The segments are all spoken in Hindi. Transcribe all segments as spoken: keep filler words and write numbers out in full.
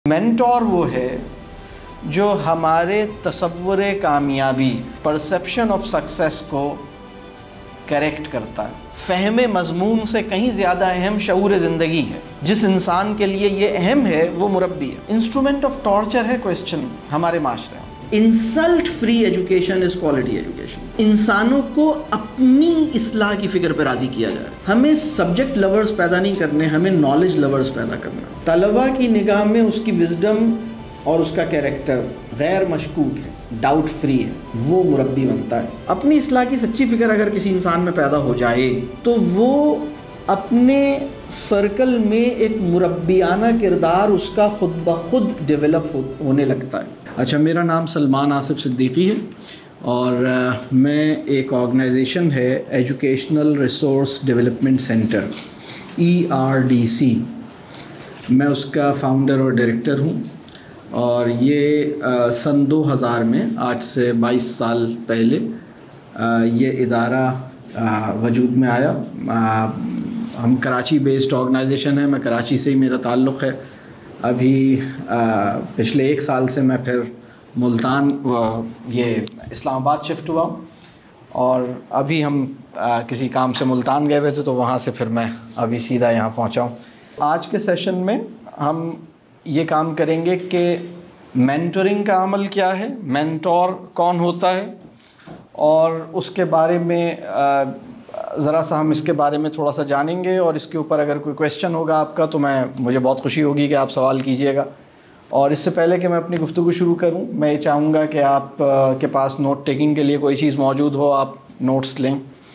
मेंटोर वो है जो हमारे तसव्वुर कामयाबी, परसेप्शन ऑफ सक्सेस को करेक्ट करता है। फ़हम मज़मून से कहीं ज़्यादा अहम शऊर ज़िंदगी है। जिस इंसान के लिए ये अहम है वो मुरब्बी है। इंस्ट्रूमेंट ऑफ टॉर्चर है क्वेश्चन हमारे माशरे में। Insult free education is quality education. इंसानों को अपनी इस्लाह की फ़िक्र पर राज़ी किया जाए। हमें सब्जेक्ट लवर्स पैदा नहीं करने, हमें नॉलेज लवर्स पैदा करना। तलबा की निगाह में उसकी विजडम और उसका कैरेक्टर गैर मशकूक है, डाउट फ्री है, वो मुरब्बी बनता है। अपनी इस्लाह की सच्ची फ़िक्र अगर किसी इंसान में पैदा हो जाए तो वो अपने सर्कल में एक मुरब्बियाना किरदार उसका खुद ब खुद डेवलप हो, होने लगता है। अच्छा, मेरा नाम सलमान आसिफ सिद्दीकी है और आ, मैं एक ऑर्गेनाइजेशन है educational resource development centre E R D C, मैं उसका फाउंडर और डायरेक्टर हूँ। और ये आ, सन दो हज़ार में, आज से बाईस साल पहले आ, ये इदारा आ, वजूद में आया। आ, हम कराची बेस्ड ऑर्गेनाइजेशन है, मैं कराची से ही मेरा ताल्लुक़ है। अभी आ, पिछले एक साल से मैं फिर मुल्तान ये इस्लामाबाद शिफ्ट हुआ और अभी हम आ, किसी काम से मुल्तान गए हुए थे, तो वहाँ से फिर मैं अभी सीधा यहाँ पहुँचा हूँ। आज के सेशन में हम ये काम करेंगे कि मेंटरिंग का अमल क्या है, मेंटोर कौन होता है, और उसके बारे में ज़रा सा हम इसके बारे में थोड़ा सा जानेंगे। और इसके ऊपर अगर कोई क्वेश्चन होगा आपका तो मैं मुझे बहुत खुशी होगी कि आप सवाल कीजिएगा। और इससे पहले कि मैं अपनी गुफ्तगू शुरू करूं, मैं ये चाहूँगा कि आप के पास नोट टेकिंग के लिए कोई चीज़ मौजूद हो, आप नोट्स लें।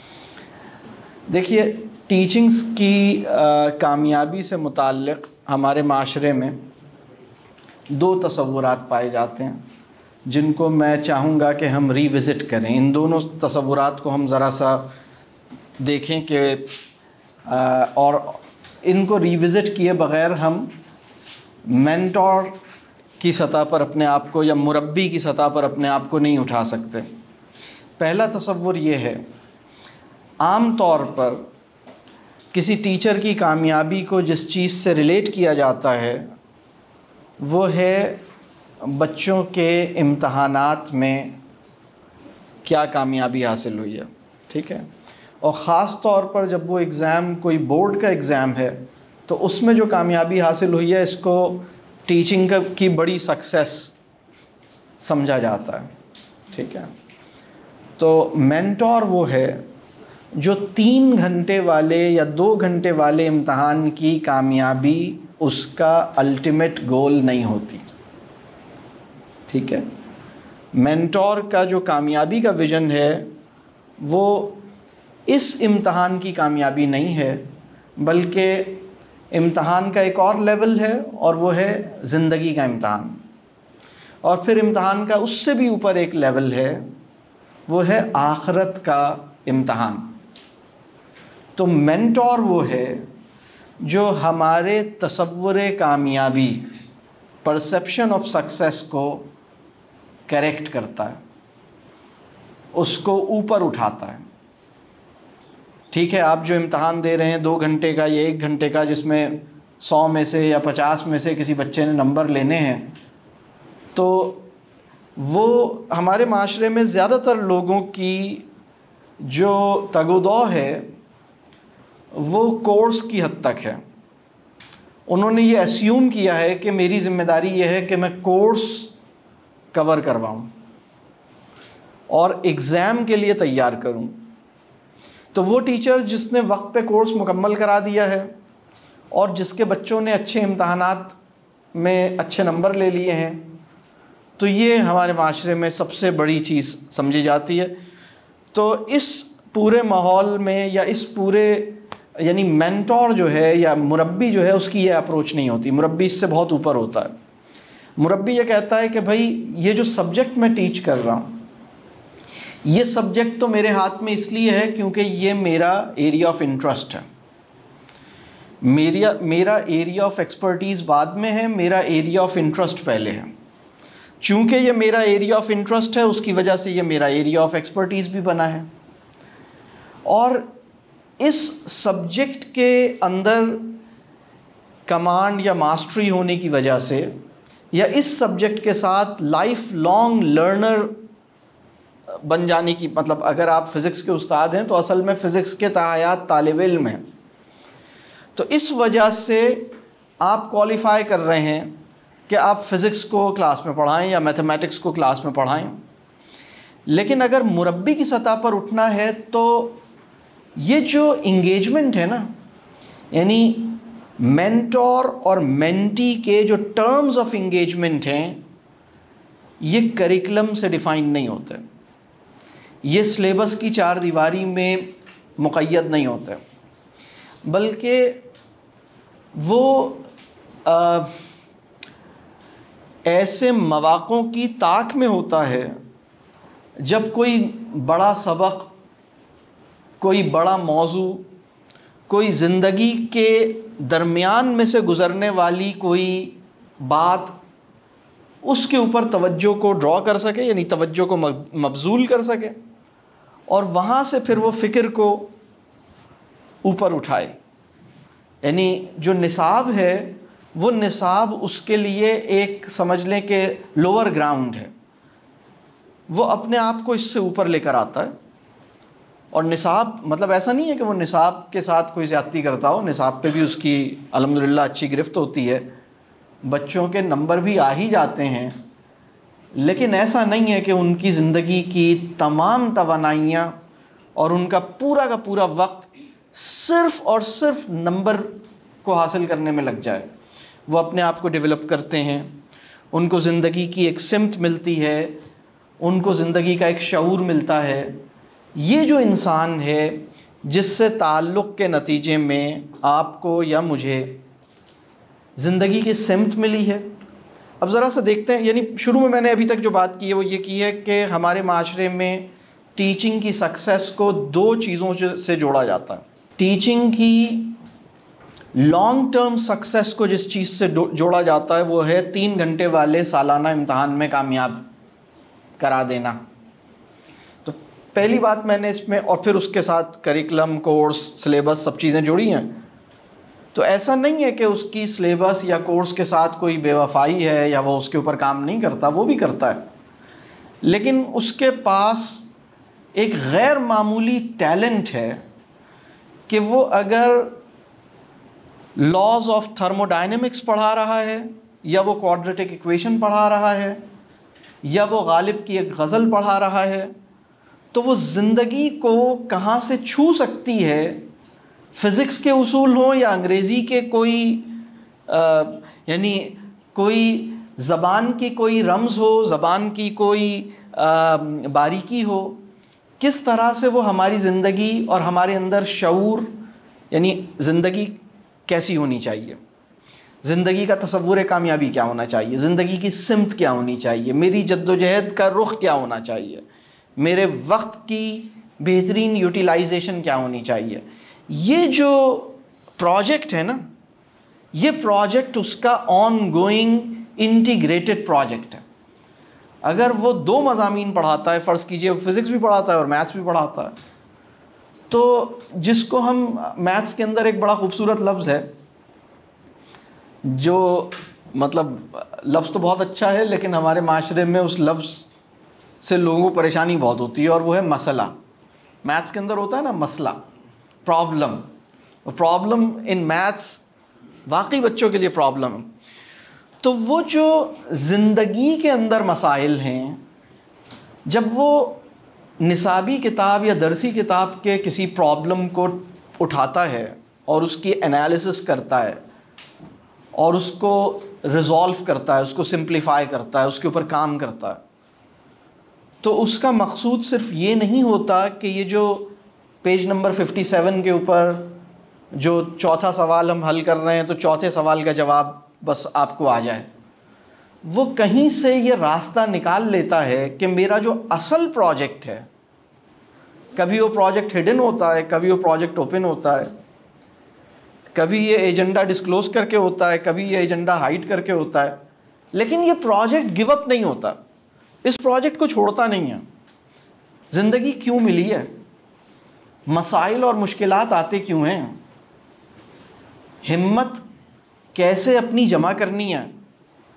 देखिए, टीचिंग्स की आ, कामयाबी से मुताल्लिक़ हमारे माशरे में दो तसव्वुरात पाए जाते हैं जिनको मैं चाहूँगा कि हम रिविज़िट करें। इन दोनों तसव्वुरात को हम ज़रा सा देखें कि और इनको रिविज़िट किए बग़ैर हम मेंटोर की सतह पर अपने आप को या मुरब्बी की सतह पर अपने आप को नहीं उठा सकते। पहला तसव्वुर ये है, आम तौर पर किसी टीचर की कामयाबी को जिस चीज़ से रिलेट किया जाता है वो है बच्चों के इम्तहानात में क्या कामयाबी हासिल हुई है, ठीक है। और ख़ास तौर पर जब वो एग्ज़ाम कोई बोर्ड का एग्ज़ाम है तो उसमें जो कामयाबी हासिल हुई है इसको टीचिंग का की बड़ी सक्सेस समझा जाता है, ठीक है। तो मेंटोर वो है जो तीन घंटे वाले या दो घंटे वाले इम्तहान की कामयाबी उसका अल्टीमेट गोल नहीं होती, ठीक है। मेंटोर का जो कामयाबी का विज़न है वो इस इम्तहान की कामयाबी नहीं है, बल्कि इम्तहान का एक और लेवल है और वो है ज़िंदगी का इम्तहान। और फिर इम्तहान का उससे भी ऊपर एक लेवल है, वो है आखिरत का इम्तहान। तो मेंटोर वो है जो हमारे तसव्वुर कामयाबी, परसेप्शन ऑफ सक्सेस को करेक्ट करता है, उसको ऊपर उठाता है, ठीक है। आप जो इम्तहान दे रहे हैं दो घंटे का या एक घंटे का, जिसमें सौ में से या पचास में से किसी बच्चे ने नंबर लेने हैं, तो वो हमारे माशरे में ज़्यादातर लोगों की जो तगोदौ है वो कोर्स की हद तक है। उन्होंने ये अस्यूम किया है कि मेरी ज़िम्मेदारी ये है कि मैं कोर्स कवर करवाऊँ और एग्ज़ाम के लिए तैयार करूँ। तो वो टीचर जिसने वक्त पे कोर्स मुकम्मल करा दिया है और जिसके बच्चों ने अच्छे इम्तहानात में अच्छे नंबर ले लिए हैं, तो ये हमारे माशरे में सबसे बड़ी चीज़ समझी जाती है। तो इस पूरे माहौल में या इस पूरे यानी मेंटोर जो है या मुरब्बी जो है उसकी ये अप्रोच नहीं होती। मुरब्बी इससे बहुत ऊपर होता है। मुरब्बी ये कहता है कि भाई ये जो सब्जेक्ट मैं टीच कर रहा हूँ, ये सब्जेक्ट तो मेरे हाथ में इसलिए है क्योंकि ये मेरा एरिया ऑफ इंटरेस्ट है। मेरा मेरा एरिया ऑफ एक्सपर्टीज़ बाद में है, मेरा एरिया ऑफ इंटरेस्ट पहले है। चूँकि ये मेरा एरिया ऑफ इंटरेस्ट है, उसकी वजह से ये मेरा एरिया ऑफ एक्सपर्टीज़ भी बना है। और इस सब्जेक्ट के अंदर कमांड या मास्टरी होने की वजह से या इस सब्जेक्ट के साथ लाइफ लॉन्ग लर्नर बन जाने की, मतलब अगर आप फ़िज़िक्स के उस्ताद हैं तो असल में फ़िज़िक्स के तायात तालिब इल्म हैं, तो इस वजह से आप क्वालिफ़ाई कर रहे हैं कि आप फ़िज़िक्स को क्लास में पढ़ाएं या मैथमेटिक्स को क्लास में पढ़ाएं। लेकिन अगर मुरब्बी की सतह पर उठना है तो ये जो इंगेजमेंट है ना, यानी मेंटोर और मेंटी के जो टर्म्स ऑफ इंगेजमेंट हैं, ये करिकुलम से डिफ़ाइन नहीं होते, ये सिलेबस की चार दीवारी में मुक़य्यद नहीं होते, बल्कि वो आ, ऐसे मौक़ों की ताक में होता है जब कोई बड़ा सबक, कोई बड़ा मौजू, कोई ज़िंदगी के दरमियान में से गुज़रने वाली कोई बात उसके ऊपर तवज्जो को ड्रॉ कर सके, यानी तवज्जो को मबजूल कर सके, और वहाँ से फिर वो फ़िक्र को ऊपर उठाए। यानी जो निसाब है वो निसाब उसके लिए एक समझ लें कि लोअर ग्राउंड है, वो अपने आप को इससे ऊपर लेकर आता है। और निसाब मतलब ऐसा नहीं है कि वो निसाब के साथ कोई ज़्यादती करता हो, निसाब पे भी उसकी अल्हम्दुलिल्लाह अच्छी गिरफ्त होती है, बच्चों के नंबर भी आ ही जाते हैं, लेकिन ऐसा नहीं है कि उनकी ज़िंदगी की तमाम तवानाइयाँ और उनका पूरा का पूरा वक्त सिर्फ़ और सिर्फ नंबर को हासिल करने में लग जाए। वो अपने आप को डेवलप करते हैं, उनको ज़िंदगी की एक सिमत मिलती है, उनको ज़िंदगी का एक शऊर मिलता है। ये जो इंसान है जिससे ताल्लुक़ के नतीजे में आपको या मुझे ज़िंदगी की सिमत मिली है। अब ज़रा सा देखते हैं, यानी शुरू में मैंने अभी तक जो बात की है वो ये की है कि हमारे माशरे में टीचिंग की सक्सेस को दो चीज़ों से जोड़ा जाता है। टीचिंग की लॉन्ग टर्म सक्सेस को जिस चीज़ से जोड़ा जाता है वो है तीन घंटे वाले सालाना इम्तहान में कामयाब करा देना। तो पहली बात मैंने इसमें, और फिर उसके साथ करिकुलम, कोर्स, सिलेबस सब चीज़ें जुड़ी हैं। तो ऐसा नहीं है कि उसकी सिलेबस या कोर्स के साथ कोई बेवफाई है या वो उसके ऊपर काम नहीं करता, वो भी करता है, लेकिन उसके पास एक गैर मामूली टैलेंट है कि वो अगर लॉज ऑफ थर्मोडायनेमिक्स पढ़ा रहा है, या वो क्वाड्रेटिक इक्वेशन पढ़ा रहा है, या वो गालिब की एक गज़ल पढ़ा रहा है, तो वो ज़िंदगी को कहाँ से छू सकती है, फ़िज़िक्स के उसूल हों या अंग्रेज़ी के कोई यानी कोई ज़बान की कोई रम्ज़ हो, ज़बान की कोई आ, बारीकी हो, किस तरह से वो हमारी ज़िंदगी और हमारे अंदर शऊर, यानी ज़िंदगी कैसी होनी चाहिए, ज़िंदगी का तसव्वुर कामयाबी क्या होना चाहिए, ज़िंदगी की सिमत क्या होनी चाहिए, मेरी जद्दोजहद का रुख क्या होना चाहिए, मेरे वक्त की बेहतरीन यूटिलाइजेशन क्या होनी चाहिए। ये जो प्रोजेक्ट है ना, ये प्रोजेक्ट उसका ऑन गोइंग इंटीग्रेटेड प्रोजेक्ट है। अगर वो दो मज़ामीन पढ़ाता है, फ़र्ज़ कीजिए वो फ़िज़िक्स भी पढ़ाता है और मैथ्स भी पढ़ाता है, तो जिसको हम मैथ्स के अंदर एक बड़ा खूबसूरत लफ्ज़ है, जो मतलब लफ्ज़ तो बहुत अच्छा है लेकिन हमारे माशरे में उस लफ्ज़ से लोगों को परेशानी बहुत होती है, और वो है मसला। मैथ्स के अंदर होता है ना मसला, प्रॉब्लम। प्रॉब्लम इन मैथ्स वाकई बच्चों के लिए प्रॉब्लम है। तो वो जो ज़िंदगी के अंदर मसाइल हैं, जब वो निसाबी किताब या दरसी किताब के किसी प्रॉब्लम को उठाता है और उसकी एनालिसिस करता है और उसको रिज़ॉल्व करता है, उसको सिंप्लीफाई करता है, उसके ऊपर काम करता है, तो उसका मकसूद सिर्फ ये नहीं होता कि ये जो पेज नंबर सत्तावन के ऊपर जो चौथा सवाल हम हल कर रहे हैं तो चौथे सवाल का जवाब बस आपको आ जाए। वो कहीं से ये रास्ता निकाल लेता है कि मेरा जो असल प्रोजेक्ट है, कभी वो प्रोजेक्ट हिडन होता है, कभी वो प्रोजेक्ट ओपन होता है, कभी ये एजेंडा डिस्क्लोज करके होता है, कभी ये एजेंडा हाइड करके होता है, लेकिन ये प्रोजेक्ट गिव अप नहीं होता, इस प्रोजेक्ट को छोड़ता नहीं है। ज़िंदगी क्यों मिली है, मसाइल और मुश्किलात आते क्यों हैं, हिम्मत कैसे अपनी जमा करनी है,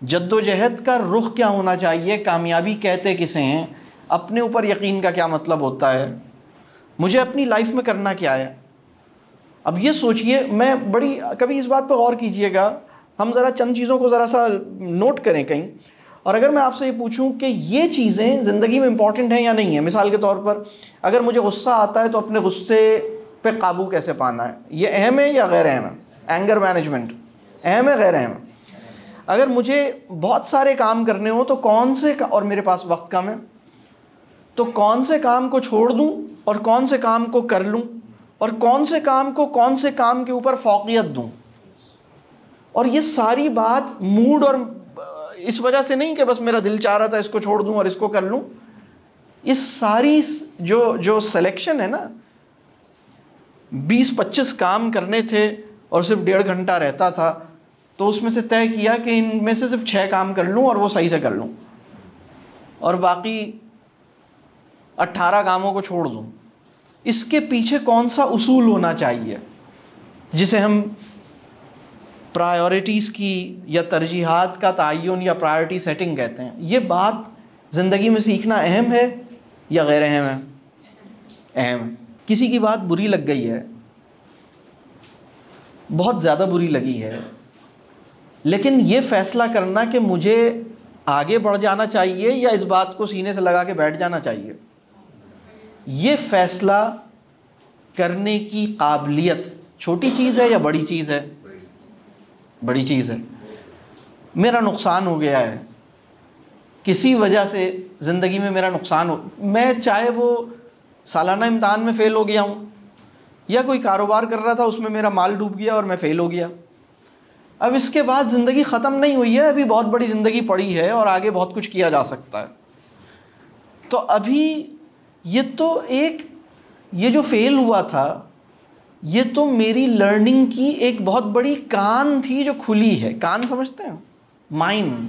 जद्दोजहद का रुख क्या होना चाहिए, कामयाबी कहते किसे हैं, अपने ऊपर यकीन का क्या मतलब होता है, मुझे अपनी लाइफ में करना क्या है। अब ये सोचिए, मैं बड़ी कभी इस बात पर गौर कीजिएगा, हम ज़रा चंद चीज़ों को ज़रा सा नोट करें कहीं, और अगर मैं आपसे ये पूछूं कि ये चीज़ें ज़िंदगी में इंपॉर्टेंट हैं या नहीं है। मिसाल के तौर पर अगर मुझे गुस्सा आता है तो अपने गुस्से पे काबू कैसे पाना है, ये अहम है या गैर अहम है। एंगर मैनेजमेंट अहम है गैर अहम है। अगर मुझे बहुत सारे काम करने हो तो कौन से, और मेरे पास वक्त कम है, तो कौन से काम को छोड़ दूं और कौन से काम को कर लूं, और कौन से काम को कौन से काम के ऊपर फौकियत दूं। और ये सारी बात मूड और इस वजह से नहीं कि बस मेरा दिल चाह रहा था इसको छोड़ दूं और इसको कर लूं। इस सारी जो जो सिलेक्शन है ना, बीस पच्चीस काम करने थे और सिर्फ डेढ़ घंटा रहता था, तो उसमें से तय किया कि इनमें से सिर्फ छः काम कर लूं और वो सही से कर लूं, और बाकी अट्ठारह कामों को छोड़ दूं। इसके पीछे कौन सा उसूल होना चाहिए, जिसे हम प्रायोरिटीज़ की या तरजीहात का तयन या प्रायोरिटी सेटिंग कहते हैं। ये बात ज़िंदगी में सीखना अहम है या गैर अहम है? अहम है। किसी की बात बुरी लग गई है, बहुत ज़्यादा बुरी लगी है, लेकिन ये फ़ैसला करना कि मुझे आगे बढ़ जाना चाहिए या इस बात को सीने से लगा के बैठ जाना चाहिए, ये फ़ैसला करने की काबिलियत छोटी चीज़ है या बड़ी चीज़ है? बड़ी चीज़ है। मेरा नुकसान हो गया है, किसी वजह से ज़िंदगी में मेरा नुकसान हो, मैं चाहे वो सालाना इम्तहान में फ़ेल हो गया हूँ या कोई कारोबार कर रहा था उसमें मेरा माल डूब गया और मैं फ़ेल हो गया। अब इसके बाद ज़िंदगी ख़त्म नहीं हुई है, अभी बहुत बड़ी ज़िंदगी पड़ी है और आगे बहुत कुछ किया जा सकता है। तो अभी ये तो एक, ये जो फ़ेल हुआ था, ये तो मेरी लर्निंग की एक बहुत बड़ी कान थी जो खुली है। कान समझते हैं? Mine.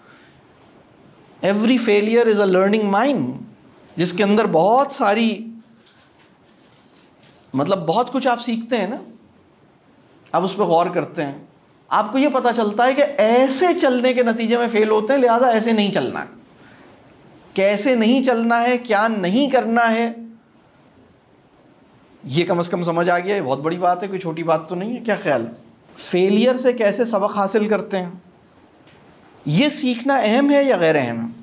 Every failure is a learning mine, जिसके अंदर बहुत सारी, मतलब बहुत कुछ आप सीखते हैं ना, आप उस पर गौर करते हैं, आपको ये पता चलता है कि ऐसे चलने के नतीजे में फ़ेल होते हैं, लिहाजा ऐसे नहीं चलना है। कैसे नहीं चलना है, क्या नहीं करना है, ये कम से कम समझ आ गया। ये बहुत बड़ी बात है, कोई छोटी बात तो नहीं है। क्या ख्याल? फेलियर से कैसे सबक हासिल करते हैं, ये सीखना अहम है या गैर अहम है?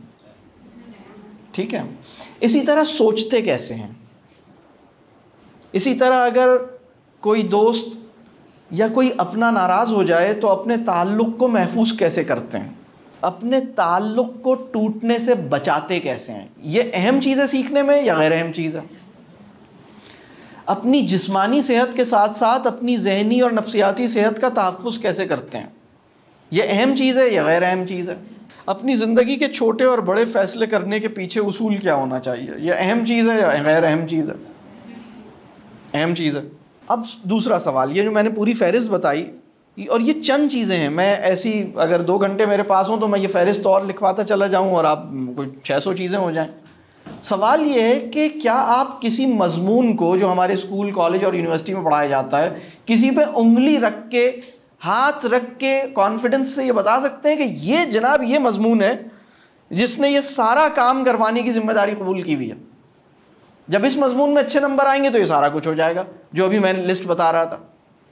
ठीक है। इसी तरह सोचते कैसे हैं, इसी तरह अगर कोई दोस्त या कोई अपना नाराज़ हो जाए तो अपने ताल्लुक़ को महफूज कैसे करते हैं, अपने ताल्लुक़ को टूटने से बचाते कैसे हैं, ये अहम चीज़ है सीखने में या गैर अहम चीज़ है? अपनी जिस्मानी सेहत के साथ साथ अपनी जहनी और नफ्सियाती सेहत का तहफ़्फ़ुज़ कैसे करते हैं, ये अहम चीज़ है या गैर अहम चीज़ है? अपनी ज़िंदगी के छोटे और बड़े फ़ैसले करने के पीछे उसूल क्या होना चाहिए, ये अहम चीज़ है या गैर अहम चीज़ है? अहम चीज़ है। अब दूसरा सवाल, ये जो मैंने पूरी फ़हरिस्त बताई और ये चंद चीज़ें हैं, मैं ऐसी अगर दो घंटे मेरे पास हों तो मैं ये फ़हरिस्त और लिखवाता चला जाऊँ और आप कोई छः सौ चीज़ें हो जाएँ। सवाल ये है कि क्या आप किसी मज़मून को जो हमारे स्कूल, कॉलेज और यूनिवर्सिटी में पढ़ाया जाता है, किसी पे उंगली रख के, हाथ रख के कॉन्फिडेंस से ये बता सकते हैं कि ये जनाब ये मज़मून है जिसने ये सारा काम करवाने की ज़िम्मेदारी कबूल की हुई है, जब इस मज़मून में अच्छे नंबर आएंगे तो ये सारा कुछ हो जाएगा जो अभी मैंने लिस्ट बता रहा था?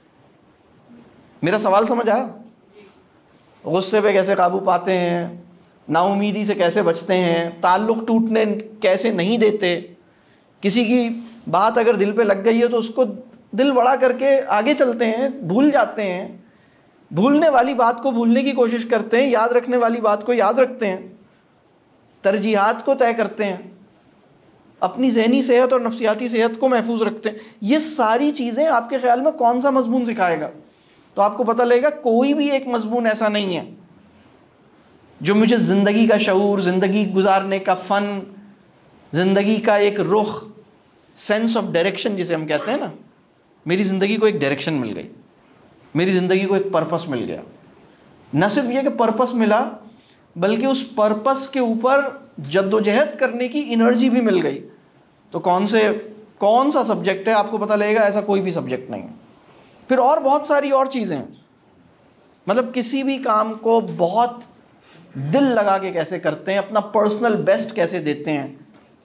मेरा सवाल समझ आया? गुस्से पे कैसे काबू पाते हैं, नाउमीदी से कैसे बचते हैं, ताल्लुक़ टूटने कैसे नहीं देते, किसी की बात अगर दिल पे लग गई है तो उसको दिल बड़ा करके आगे चलते हैं, भूल जाते हैं, भूलने वाली बात को भूलने की कोशिश करते हैं, याद रखने वाली बात को याद रखते हैं, तरजीहात को तय करते हैं, अपनी जहनी सेहत और नफ्सियाती सेहत को महफूज रखते हैं। ये सारी चीज़ें आपके ख़्याल में कौन सा मज़मून सिखाएगा? तो आपको पता लगेगा कोई भी एक मज़मून ऐसा नहीं है जो मुझे ज़िंदगी का शऊर, ज़िंदगी गुजारने का फ़न, ज़िंदगी का एक रुख, सेंस ऑफ डायरेक्शन जिसे हम कहते हैं ना, मेरी ज़िंदगी को एक डायरेक्शन मिल गई, मेरी ज़िंदगी को एक पर्पस मिल गया। न सिर्फ ये कि पर्पस मिला, बल्कि उस पर्पस के ऊपर जद्दोजहद करने की एनर्जी भी मिल गई। तो कौन से कौन सा सब्जेक्ट है, आपको पता लगेगा ऐसा कोई भी सब्जेक्ट नहीं है। फिर और बहुत सारी और चीज़ें हैं, मतलब किसी भी काम को बहुत दिल लगा के कैसे करते हैं, अपना पर्सनल बेस्ट कैसे देते हैं,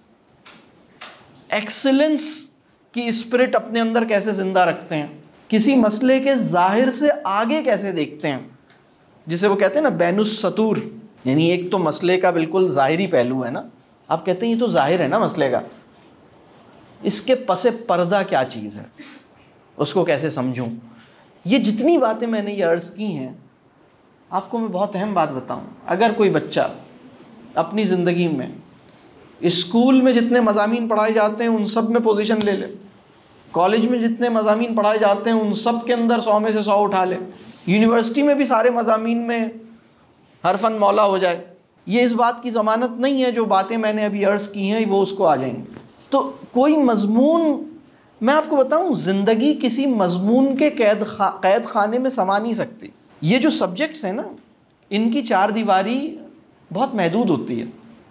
एक्सीलेंस की स्पिरिट अपने अंदर कैसे जिंदा रखते हैं, किसी मसले के जाहिर से आगे कैसे देखते हैं, जिसे वो कहते हैं ना बैनुस सतूर, यानी एक तो मसले का बिल्कुल ज़ाहिरी पहलू है ना, आप कहते हैं ये तो जाहिर है ना मसले का, इसके पसे पर्दा क्या चीज़ है, उसको कैसे समझूं। ये जितनी बातें मैंने ये अर्ज़ की हैं, आपको मैं बहुत अहम बात बताऊं, अगर कोई बच्चा अपनी ज़िंदगी में स्कूल में जितने मज़ामीन पढ़ाए जाते हैं उन सब में पोजीशन ले ले, कॉलेज में जितने मज़ामीन पढ़ाए जाते हैं उन सब के अंदर सौ में से सौ उठा ले, यूनिवर्सिटी में भी सारे मज़ामीन में हर फन मौला हो जाए, ये इस बात की ज़मानत नहीं है जो बातें मैंने अभी अर्ज़ की हैं वो उसको आ जाएंगी। तो कोई मज़मून, मैं आपको बताऊं, ज़िंदगी किसी मज़मून के कैद खा कैद खाने में समा नहीं सकती। ये जो सब्जेक्ट्स हैं ना, इनकी चार दीवारी बहुत महदूद होती है।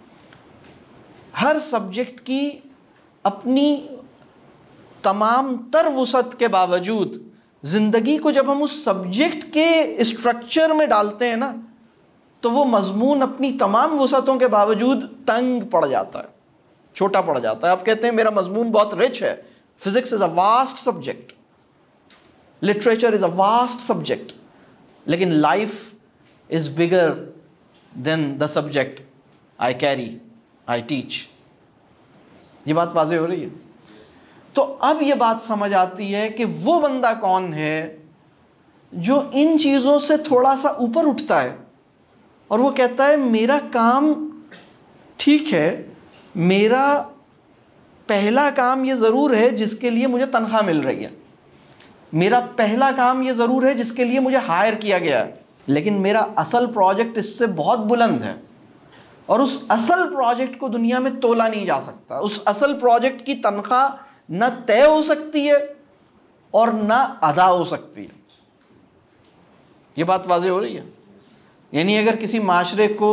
हर सब्जेक्ट की अपनी तमाम तर वुसअत के बावजूद ज़िंदगी को जब हम उस सब्जेक्ट के स्ट्रक्चर में डालते हैं ना, तो वो मज़मून अपनी तमाम वुसअतों के बावजूद तंग पड़ जाता है, छोटा पड़ जाता है। आप कहते हैं मेरा मज़मून बहुत रिच है, physics is a vast subject, literature is a vast subject, लेकिन life is bigger than the subject I carry, I teach. ये बात वाज़े हो रही है। तो अब ये बात समझ आती है कि वो बंदा कौन है जो इन चीज़ों से थोड़ा सा ऊपर उठता है और वो कहता है मेरा काम ठीक है, मेरा पहला काम ये ज़रूर है जिसके लिए मुझे तनख्वाह मिल रही है, मेरा पहला काम ये ज़रूर है जिसके लिए मुझे हायर किया गया है, लेकिन मेरा असल प्रोजेक्ट इससे बहुत बुलंद है और उस असल प्रोजेक्ट को दुनिया में तोला नहीं जा सकता। उस असल प्रोजेक्ट की तनख्वाह न तय हो सकती है और न अदा हो सकती है। ये बात वाज़े हो रही है। यानी अगर किसी माशरे को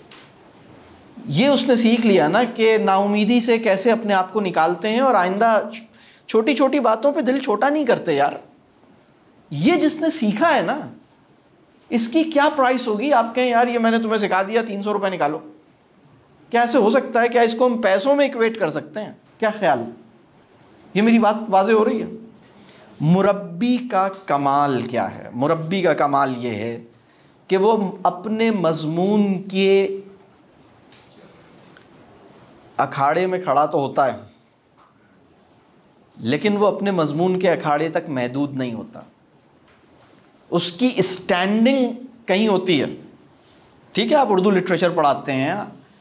ये उसने सीख लिया ना कि नाउमीदी से कैसे अपने आप को निकालते हैं और आइंदा छोटी छोटी बातों पे दिल छोटा नहीं करते यार, ये जिसने सीखा है ना, इसकी क्या प्राइस होगी। आप कहें यार ये मैंने तुम्हें सिखा दिया, तीन सौ रुपये निकालो, क्या ऐसे हो सकता है? क्या इसको हम पैसों में इक्वेट कर सकते हैं? क्या ख्याल? ये मेरी बात वाज़े हो रही है। मुरब्बी का कमाल क्या है? मुरब्बी का कमाल ये है कि वो अपने मज़मून के अखाड़े में खड़ा तो होता है, लेकिन वो अपने मज़मून के अखाड़े तक महदूद नहीं होता। उसकी स्टैंडिंग कहीं होती है। ठीक है, आप उर्दू लिटरेचर पढ़ाते हैं,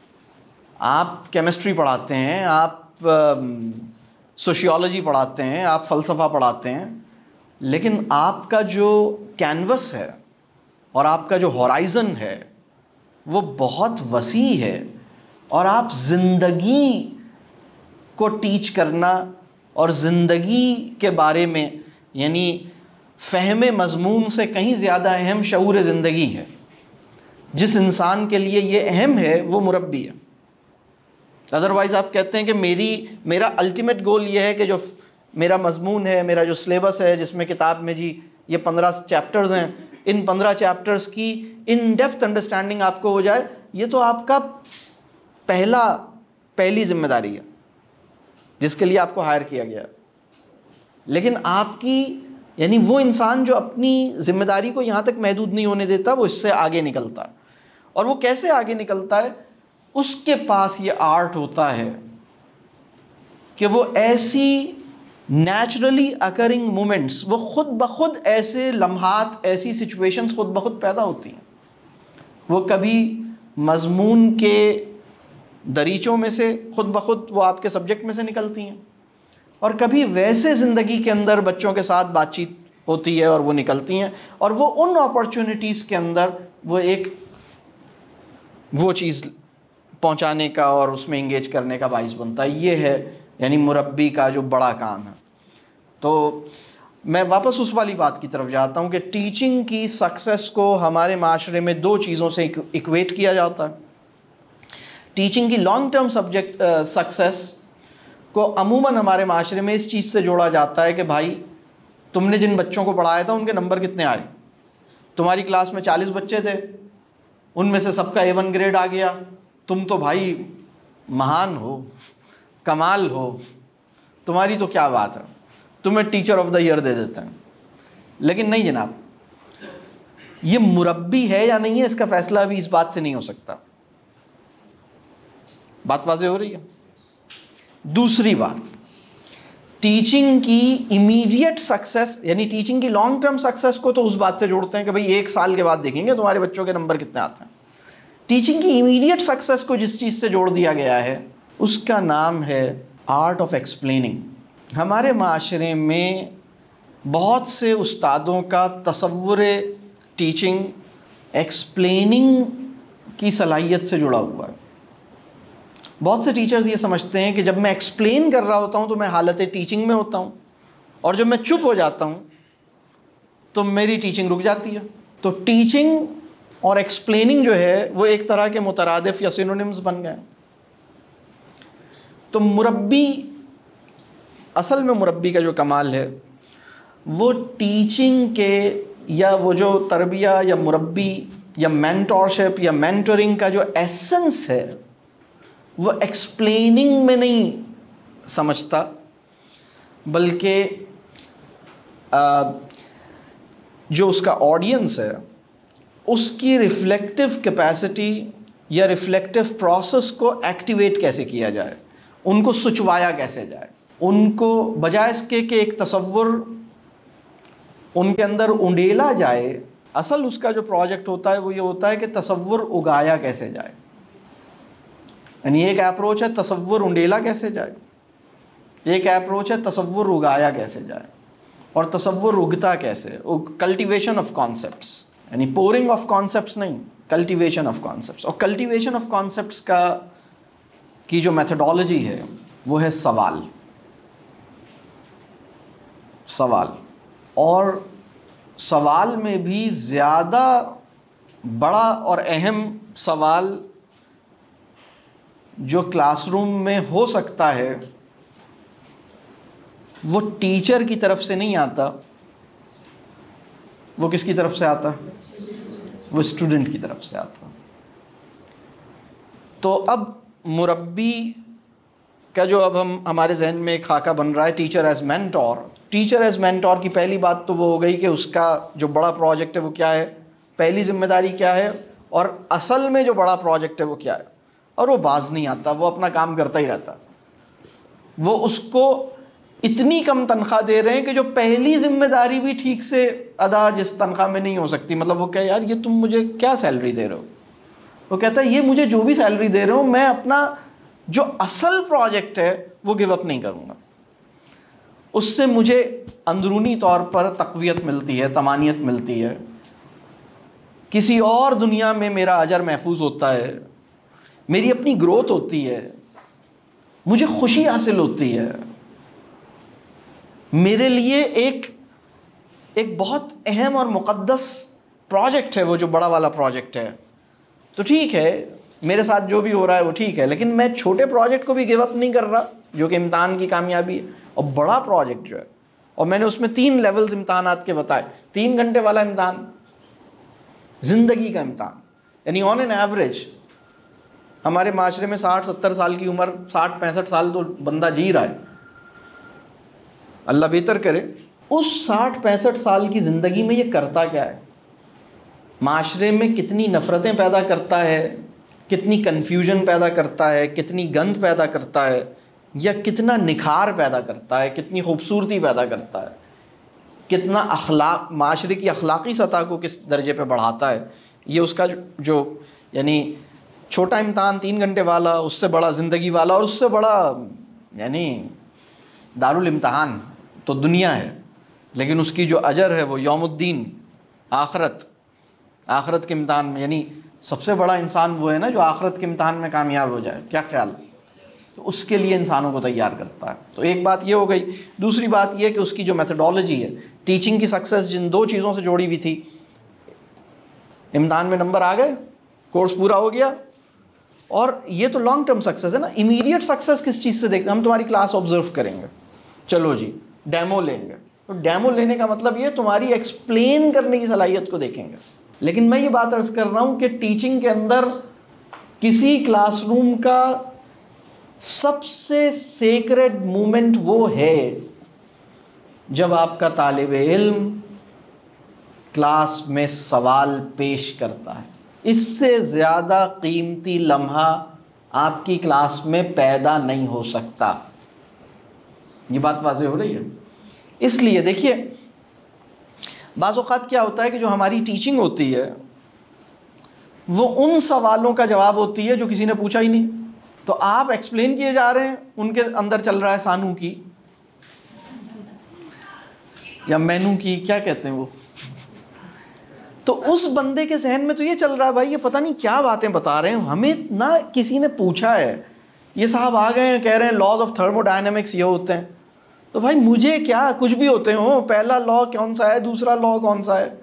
आप केमिस्ट्री पढ़ाते हैं, आप सोशियोलॉजी पढ़ाते हैं, आप फ़लसफ़ा पढ़ाते हैं, लेकिन आपका जो कैनवस है और आपका जो हॉराइज़न है वो बहुत वसी है और आप ज़िंदगी को टीच करना और ज़िंदगी के बारे में, यानी फ़हमे मज़मून से कहीं ज़्यादा अहम शऊर ज़िंदगी है। जिस इंसान के लिए ये अहम है वो मुरब्बी है। अदरवाइज़ आप कहते हैं कि मेरी मेरा अल्टीमेट गोल ये है कि जो मेरा मज़मून है, मेरा जो सिलेबस है, जिसमें किताब में जी ये पंद्रह चैप्टर्स हैं, इन पंद्रह चैप्टर्स की इन डेप्थ अंडरस्टैंडिंग आपको हो जाए, ये तो आपका पहला पहली जिम्मेदारी है जिसके लिए आपको हायर किया गया। लेकिन आपकी, यानी वो इंसान जो अपनी ज़िम्मेदारी को यहाँ तक महदूद नहीं होने देता, वो इससे आगे निकलता है। और वो कैसे आगे निकलता है? उसके पास ये आर्ट होता है कि वो ऐसी नेचुरली अकरिंग मोमेंट्स, वो ख़ुद ब खुद ऐसे लम्हात, ऐसी सिचुएशंस ख़ुद ब खुद पैदा होती हैं। वो कभी मज़मून के दरीचों में से ख़ुद ब खुद वो आपके सब्जेक्ट में से निकलती हैं, और कभी वैसे ज़िंदगी के अंदर बच्चों के साथ बातचीत होती है और वो निकलती हैं, और वो उन अपॉर्चुनिटीज़ के अंदर वो एक वो चीज़ पहुंचाने का और उसमें इंगेज करने का बाइस बनता है। ये है यानी मुरब्बी का जो बड़ा काम है। तो मैं वापस उस वाली बात की तरफ जाता हूँ कि टीचिंग की सक्सेस को हमारे माशरे में दो चीज़ों से इक्वेट किया जाता है। टीचिंग की लॉन्ग टर्म सब्जेक्ट सक्सेस को अमूमन हमारे माशरे में इस चीज़ से जोड़ा जाता है कि भाई तुमने जिन बच्चों को पढ़ाया था उनके नंबर कितने आए। तुम्हारी क्लास में चालीस बच्चे थे, उनमें से सबका ए वन ग्रेड आ गया, तुम तो भाई महान हो, कमाल हो, तुम्हारी तो क्या बात है, तुम्हें टीचर ऑफ द ईयर दे देते हैं। लेकिन नहीं जनाब, ये मुरब्बी है या नहीं है इसका फैसला अभी इस बात से नहीं हो सकता। बात वाज़ेह हो रही है। दूसरी बात, टीचिंग की इमीडिएट सक्सेस यानी टीचिंग की लॉन्ग टर्म सक्सेस को तो उस बात से जोड़ते हैं कि भाई एक साल के बाद देखेंगे तुम्हारे बच्चों के नंबर कितने आते हैं। टीचिंग की इमीडिएट सक्सेस को जिस चीज़ से जोड़ दिया गया है उसका नाम है आर्ट ऑफ एक्सप्लेनिंग। हमारे माशरे में बहुत से उस्तादों का तसव्वुर टीचिंग एक्सप्लेनिंग की सलाहियत से जुड़ा हुआ है। बहुत से टीचर्स ये समझते हैं कि जब मैं एक्सप्लेन कर रहा होता हूँ तो मैं हालत टीचिंग में होता हूँ, और जब मैं चुप हो जाता हूँ तो मेरी टीचिंग रुक जाती है। तो टीचिंग और एक्सप्लेनिंग जो है वो एक तरह के मुतरादिफ या सिनोनिम्स बन गए। तो मुरब्बी, असल में मुरब्बी का जो कमाल है वो टीचिंग के, या वो जो तरबिया या मुरब्बी या मेंटोरशिप या मेंटरिंग का जो एसेंस है वो एक्सप्लेनिंग में नहीं समझता, बल्कि जो उसका ऑडियंस है उसकी रिफ्लेक्टिव कैपेसिटी या रिफ्लेक्टिव प्रोसेस को एक्टिवेट कैसे किया जाए, उनको सुचवाया कैसे जाए, उनको बजाय इसके कि एक तसव्वुर उनके अंदर उंडेला जाए, असल उसका जो प्रोजेक्ट होता है वो ये होता है कि तसव्वुर उगाया कैसे जाए। यानी एक अप्रोच है तसव्वुर उंडेला कैसे जाए, एक अप्रोच है तसव्वुर उगाया कैसे जाए, और तसव्वुर उगता कैसे, कल्टीवेशन ऑफ कॉन्सेप्ट्स, यानी पोरिंग ऑफ कॉन्सेप्ट्स नहीं, कल्टीवेशन ऑफ कॉन्सेप्ट्स। और कल्टीवेशन ऑफ कॉन्सेप्ट्स का की जो मेथडोलॉजी है वो है सवाल सवाल और सवाल में भी ज़्यादा बड़ा और अहम सवाल जो क्लासरूम में हो सकता है वो टीचर की तरफ से नहीं आता, वो किसकी तरफ से आता, वो स्टूडेंट की तरफ से आता। तो अब मुरब्बी का जो अब हम हमारे जहन में एक खाका बन रहा है teacher as mentor. Teacher as mentor की पहली बात तो वो हो गई कि उसका जो बड़ा प्रोजेक्ट है वो क्या है, पहली जिम्मेदारी क्या है, और असल में जो बड़ा प्रोजेक्ट है वो क्या है। और वो बाज नहीं आता, वो अपना काम करता ही रहता। वो उसको इतनी कम तनख्वाह दे रहे हैं कि जो पहली जिम्मेदारी भी ठीक से अदा जिस तनख्वाह में नहीं हो सकती। मतलब वो कहे यार ये तुम मुझे क्या सैलरी दे रहे हो, वो कहता है ये मुझे जो भी सैलरी दे रहे हो मैं अपना जो असल प्रोजेक्ट है वो गिव अप नहीं करूँगा। उससे मुझे अंदरूनी तौर पर तक़वियत मिलती है, तमानियत मिलती है, किसी और दुनिया में मेरा अजर महफूज होता है, मेरी अपनी ग्रोथ होती है, मुझे खुशी हासिल होती है। मेरे लिए एक एक बहुत अहम और मुक़द्दस प्रोजेक्ट है वो जो बड़ा वाला प्रोजेक्ट है। तो ठीक है मेरे साथ जो भी हो रहा है वो ठीक है, लेकिन मैं छोटे प्रोजेक्ट को भी गिव अप नहीं कर रहा जो कि इम्तिहान की कामयाबी है। और बड़ा प्रोजेक्ट जो है, और मैंने उसमें तीन लेवल्स इम्तिहानात के बताए। तीन घंटे वाला इम्तिहान, ज़िंदगी का इम्तिहान, यानी ऑन एन एवरेज हमारे माशरे में साठ सत्तर साल की उम्र, साठ पैंसठ साल तो बंदा जी रहा है, अल्लाह बेहतर करे। उस साठ पैंसठ साल की ज़िंदगी में ये करता क्या है, माशरे में कितनी नफ़रतें पैदा करता है, कितनी कन्फ्यूजन पैदा करता है, कितनी गंद पैदा करता है, या कितना निखार पैदा करता है, कितनी खूबसूरती पैदा करता है, कितना अखलाक, माशरे की अखलाक़ी सतह को किस दर्जे पे बढ़ाता है। ये उसका जो, जो यानी छोटा इम्तिहान तीन घंटे वाला, उससे बड़ा ज़िंदगी वाला, और उससे बड़ा यानी दारुल इम्तिहान तो दुनिया है, लेकिन उसकी जो अजर है वो यौमुद्दीन, आखरत, आखरत के इम्तिहान में। यानी सबसे बड़ा इंसान वो है ना जो आखरत के इम्तिहान में कामयाब हो जाए। क्या ख्याल, तो उसके लिए इंसानों को तैयार करता है। तो एक बात ये हो गई। दूसरी बात ये कि उसकी जो मेथडोलॉजी है, टीचिंग की सक्सेस जिन दो चीज़ों से जोड़ी हुई थी, इम्तिहान में नंबर आ गए, कोर्स पूरा हो गया, और ये तो लॉन्ग टर्म सक्सेस है ना। इमीडिएट सक्सेस किस चीज़ से देखते हैं, हम तुम्हारी क्लास ऑब्जर्व करेंगे, चलो जी डेमो लेंगे। तो डेमो लेने का मतलब ये तुम्हारी एक्सप्लेन करने की सलाहियत को देखेंगे। लेकिन मैं ये बात अर्ज कर रहा हूं कि टीचिंग के अंदर किसी क्लासरूम का सबसे सेक्रेड मोमेंट वो है जब आपका तालिबे इल्म क्लास में सवाल पेश करता है। इससे ज़्यादा कीमती लम्हा आपकी क्लास में पैदा नहीं हो सकता। ये बात वाज़ेह हो रही है। इसलिए देखिए, बाज़ औक़ात क्या होता है कि जो हमारी टीचिंग होती है वो उन सवालों का जवाब होती है जो किसी ने पूछा ही नहीं। तो आप एक्सप्लेन किए जा रहे हैं, उनके अंदर चल रहा है सानू की या मेनू की, क्या कहते हैं वो, तो उस बंदे के जहन में तो ये चल रहा है, भाई ये पता नहीं क्या बातें बता रहे हैं, हमें ना किसी ने पूछा है, ये साहब आ गए हैं कह रहे हैं लॉज ऑफ थर्मोडायनेमिक्स ये होते हैं। तो भाई मुझे क्या, कुछ भी होते हो, पहला लॉ कौन सा है, दूसरा लॉ कौन सा है,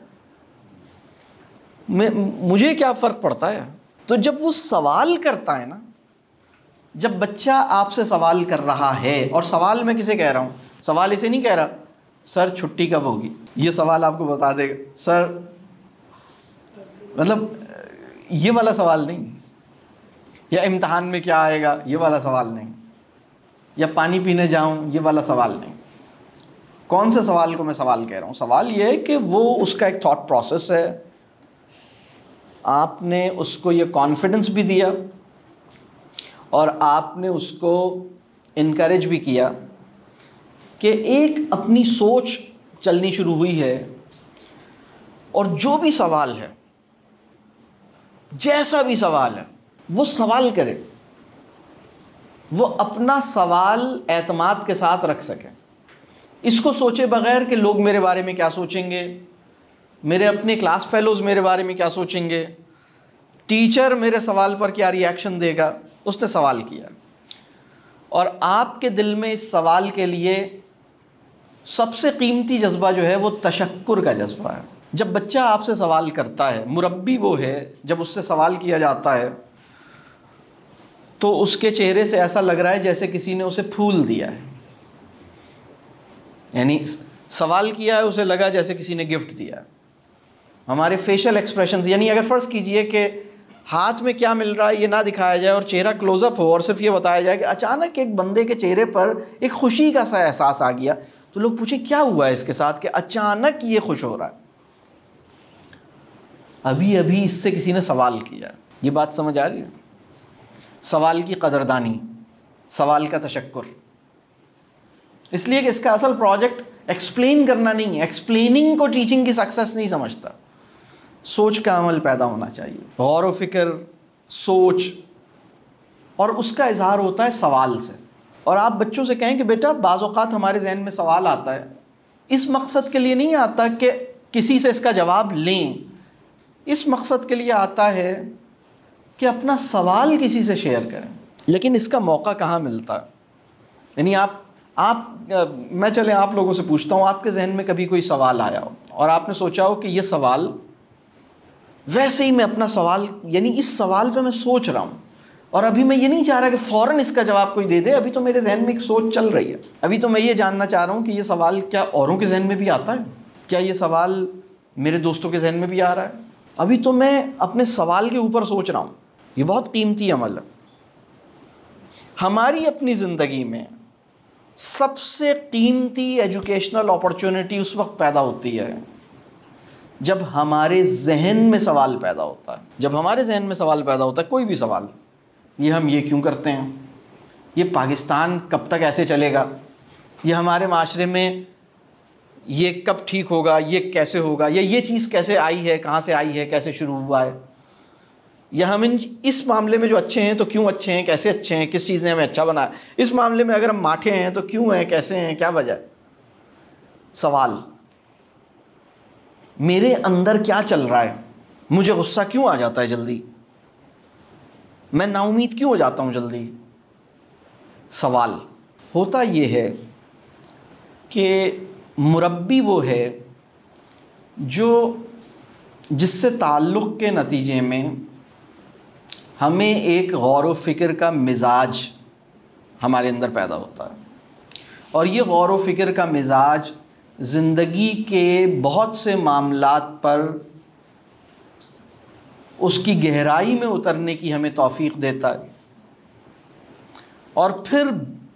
मैं मुझे क्या फ़र्क पड़ता है। तो जब वो सवाल करता है ना, जब बच्चा आपसे सवाल कर रहा है, और सवाल मैं किसे कह रहा हूँ, सवाल इसे नहीं कह रहा सर छुट्टी कब होगी, ये सवाल आपको बता देगा सर, मतलब ये वाला सवाल नहीं, या इम्तहान में क्या आएगा ये वाला सवाल नहीं, या पानी पीने जाऊं ये वाला सवाल नहीं। कौन से सवाल को मैं सवाल कह रहा हूँ, सवाल ये है कि वो उसका एक थॉट प्रोसेस है, आपने उसको ये कॉन्फिडेंस भी दिया और आपने उसको इनकरेज भी किया कि एक अपनी सोच चलनी शुरू हुई है, और जो भी सवाल है, जैसा भी सवाल है, वो सवाल करे, वो अपना सवाल एतमाद के साथ रख सके, इसको सोचे बगैर कि लोग मेरे बारे में क्या सोचेंगे, मेरे अपने क्लास फेलोज़ मेरे बारे में क्या सोचेंगे, टीचर मेरे सवाल पर क्या रिएक्शन देगा। उसने सवाल किया, और आपके दिल में इस सवाल के लिए सबसे कीमती जज्बा जो है वो तशक्कुर का जज्बा है। जब बच्चा आपसे सवाल करता है, मुरब्बी वो है, जब उससे सवाल किया जाता है तो उसके चेहरे से ऐसा लग रहा है जैसे किसी ने उसे फूल दिया है, यानी सवाल किया है, उसे लगा जैसे किसी ने गिफ्ट दिया है। हमारे फेशियल एक्सप्रेशंस, यानी अगर फ़र्ज़ कीजिए कि हाथ में क्या मिल रहा है ये ना दिखाया जाए और चेहरा क्लोज़अप हो, और सिर्फ ये बताया जाए कि अचानक एक बंदे के चेहरे पर एक खुशी का सा एहसास आ गया, तो लोग पूछें क्या हुआ है इसके साथ कि अचानक ये खुश हो रहा है। अभी अभी इससे किसी ने सवाल किया। ये बात समझ आ रही है? सवाल की कदरदानी, सवाल का तशक्कुर। इसलिए कि इसका असल प्रोजेक्ट एक्सप्लेन करना नहीं है, एक्सप्लेनिंग को टीचिंग की सक्सेस नहीं समझता। सोच का अमल पैदा होना चाहिए, गौर व फिक्र, सोच, और उसका इजहार होता है सवाल से। और आप बच्चों से कहें कि बेटा बाज़ औक़ात हमारे जहन में सवाल आता है, इस मकसद के लिए नहीं आता कि किसी से इसका जवाब लें, इस मकसद के लिए आता है कि अपना सवाल किसी से शेयर करें। लेकिन इसका मौका कहाँ मिलता है? यानी आप आप मैं चले आप लोगों से पूछता हूँ, आपके जहन में कभी कोई सवाल आया हो और आपने सोचा हो कि ये सवाल, वैसे ही मैं अपना सवाल, यानी इस सवाल पे मैं सोच रहा हूँ और अभी मैं ये नहीं चाह रहा कि फ़ौरन इसका जवाब कोई दे दे, अभी तो मेरे जहन में एक सोच चल रही है, अभी तो मैं ये जानना चाह रहा हूँ कि ये सवाल क्या औरों के जहन में भी आता है, क्या ये सवाल मेरे दोस्तों के जहन में भी आ रहा है, अभी तो मैं अपने सवाल के ऊपर सोच रहा हूँ। ये बहुत कीमती अमल है। हमारी अपनी ज़िंदगी में सबसे कीमती एजुकेशनल अपॉर्चुनिटी उस वक्त पैदा होती है जब हमारे जहन में सवाल पैदा होता है। जब हमारे जहन में सवाल पैदा होता है, कोई भी सवाल, ये हम ये क्यों करते हैं, ये पाकिस्तान कब तक ऐसे चलेगा, ये हमारे माशरे में ये कब ठीक होगा, ये कैसे होगा, या ये चीज़ कैसे आई है, कहाँ से आई है, कैसे शुरू हुआ है, या हम इन इस मामले में जो अच्छे हैं तो क्यों अच्छे हैं, कैसे अच्छे हैं, किस चीज़ ने हमें अच्छा बनाया, इस मामले में अगर हम माठे हैं तो क्यों हैं, कैसे हैं, क्या वजह है। सवाल, मेरे अंदर क्या चल रहा है, मुझे गुस्सा क्यों आ जाता है जल्दी, मैं नाउमीद क्यों हो जाता हूँ जल्दी। सवाल होता ये है कि मुरब्बी वो है जो जिससे ताल्लुक़ के नतीजे में हमें एक गौर व फ़िक्र का मिजाज हमारे अंदर पैदा होता है, और ये गौर व फ़िक्र का मिजाज ज़िंदगी के बहुत से मामलात पर उसकी गहराई में उतरने की हमें तौफीक देता है, और फिर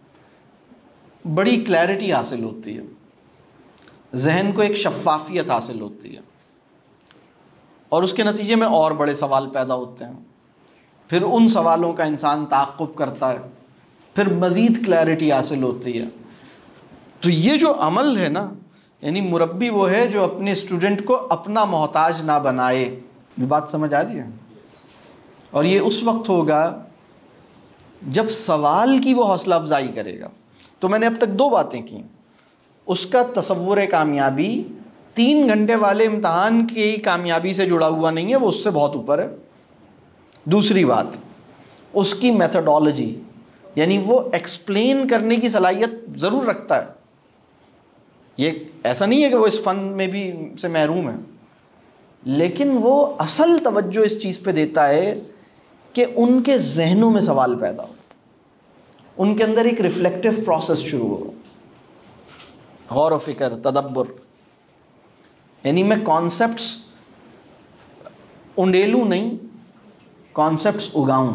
बड़ी क्लैरिटी हासिल होती है, जहन को एक शफ़ाफियत हासिल होती है, और उसके नतीजे में और बड़े सवाल पैदा होते हैं। फिर उन सवालों का इंसान ताक़ुब करता है, फिर मज़ीद क्लैरिटी हासिल होती है। तो ये जो अमल है ना, यानी मुरब्बी वो है जो अपने स्टूडेंट को अपना मोहताज ना बनाए। ये बात समझ आ रही है? और ये उस वक्त होगा जब सवाल की वो हौसला अफजाई करेगा। तो मैंने अब तक दो बातें की। उसका तसव्वुर कामयाबी तीन घंटे वाले इम्तहान की कामयाबी से जुड़ा हुआ नहीं है, वो उससे बहुत ऊपर है। दूसरी बात, उसकी मेथडोलॉजी, यानी वो एक्सप्लेन करने की सलाहियत ज़रूर रखता है। ये ऐसा नहीं है कि वो इस फ़न में भी से महरूम है, लेकिन वो असल तवज्जो इस चीज़ पे देता है कि उनके जहनों में सवाल पैदा हो, उनके अंदर एक रिफ्लेक्टिव प्रोसेस शुरू हो, गौर व फिक्र, तदब्बर। यानी मैं कॉन्सेप्ट्स उंडेलूँ नहीं, कॉन्सेप्ट्स उगाऊँ।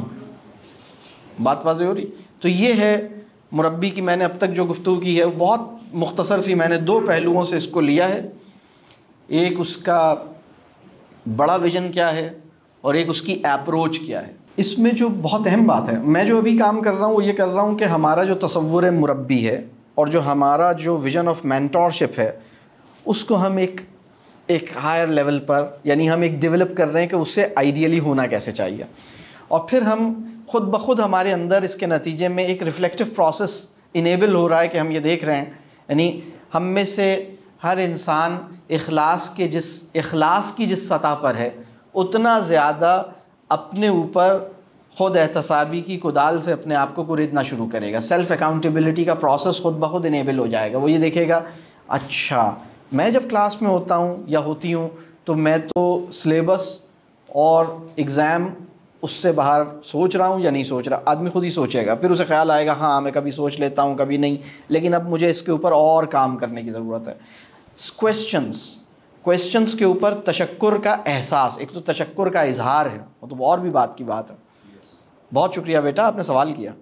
बात वाज़ेह हो रही? तो ये है मुरब्बी की मैंने अब तक जो गुफ्तगू की है वो बहुत मुख्तसर सी, मैंने दो पहलुओं से इसको लिया है। एक उसका बड़ा विज़न क्या है और एक उसकी अप्रोच क्या है। इसमें जो बहुत अहम बात है, मैं जो अभी काम कर रहा हूँ वो ये कर रहा हूँ कि हमारा जो तसव्वुर मुरब्बी है और जो हमारा जो विज़न ऑफ मेंटोरशिप है, उसको हम एक एक हायर लेवल पर, यानी हम एक डेवलप कर रहे हैं कि उससे आइडियली होना कैसे चाहिए। और फिर हम खुद ब खुद हमारे अंदर इसके नतीजे में एक रिफ्लेक्टिव प्रोसेस इनेबल हो रहा है कि हम ये देख रहे हैं, यानी हम में से हर इंसान इखलास के जिस इखलास की जिस सतह पर है, उतना ज़्यादा अपने ऊपर ख़ुद एहतसाबी की कुदाल से अपने आप को कुरेदना शुरू करेगा। सेल्फ़ अकाउंटेबिलिटी का प्रोसेस खुद ब खुद इनेबल हो जाएगा। वो ये देखेगा, अच्छा मैं जब क्लास में होता हूँ या होती हूँ तो मैं तो सिलेबस और एग्ज़ाम उससे बाहर सोच रहा हूँ या नहीं सोच रहा। आदमी खुद ही सोचेगा, फिर उसे ख्याल आएगा हाँ मैं कभी सोच लेता हूँ कभी नहीं, लेकिन अब मुझे इसके ऊपर और काम करने की ज़रूरत है। क्वेश्चंस क्वेश्चंस के ऊपर तशक्कुर का एहसास, एक तो तशक्कुर का इजहार है, वो तो और भी बात की बात है, बहुत शुक्रिया बेटा आपने सवाल किया।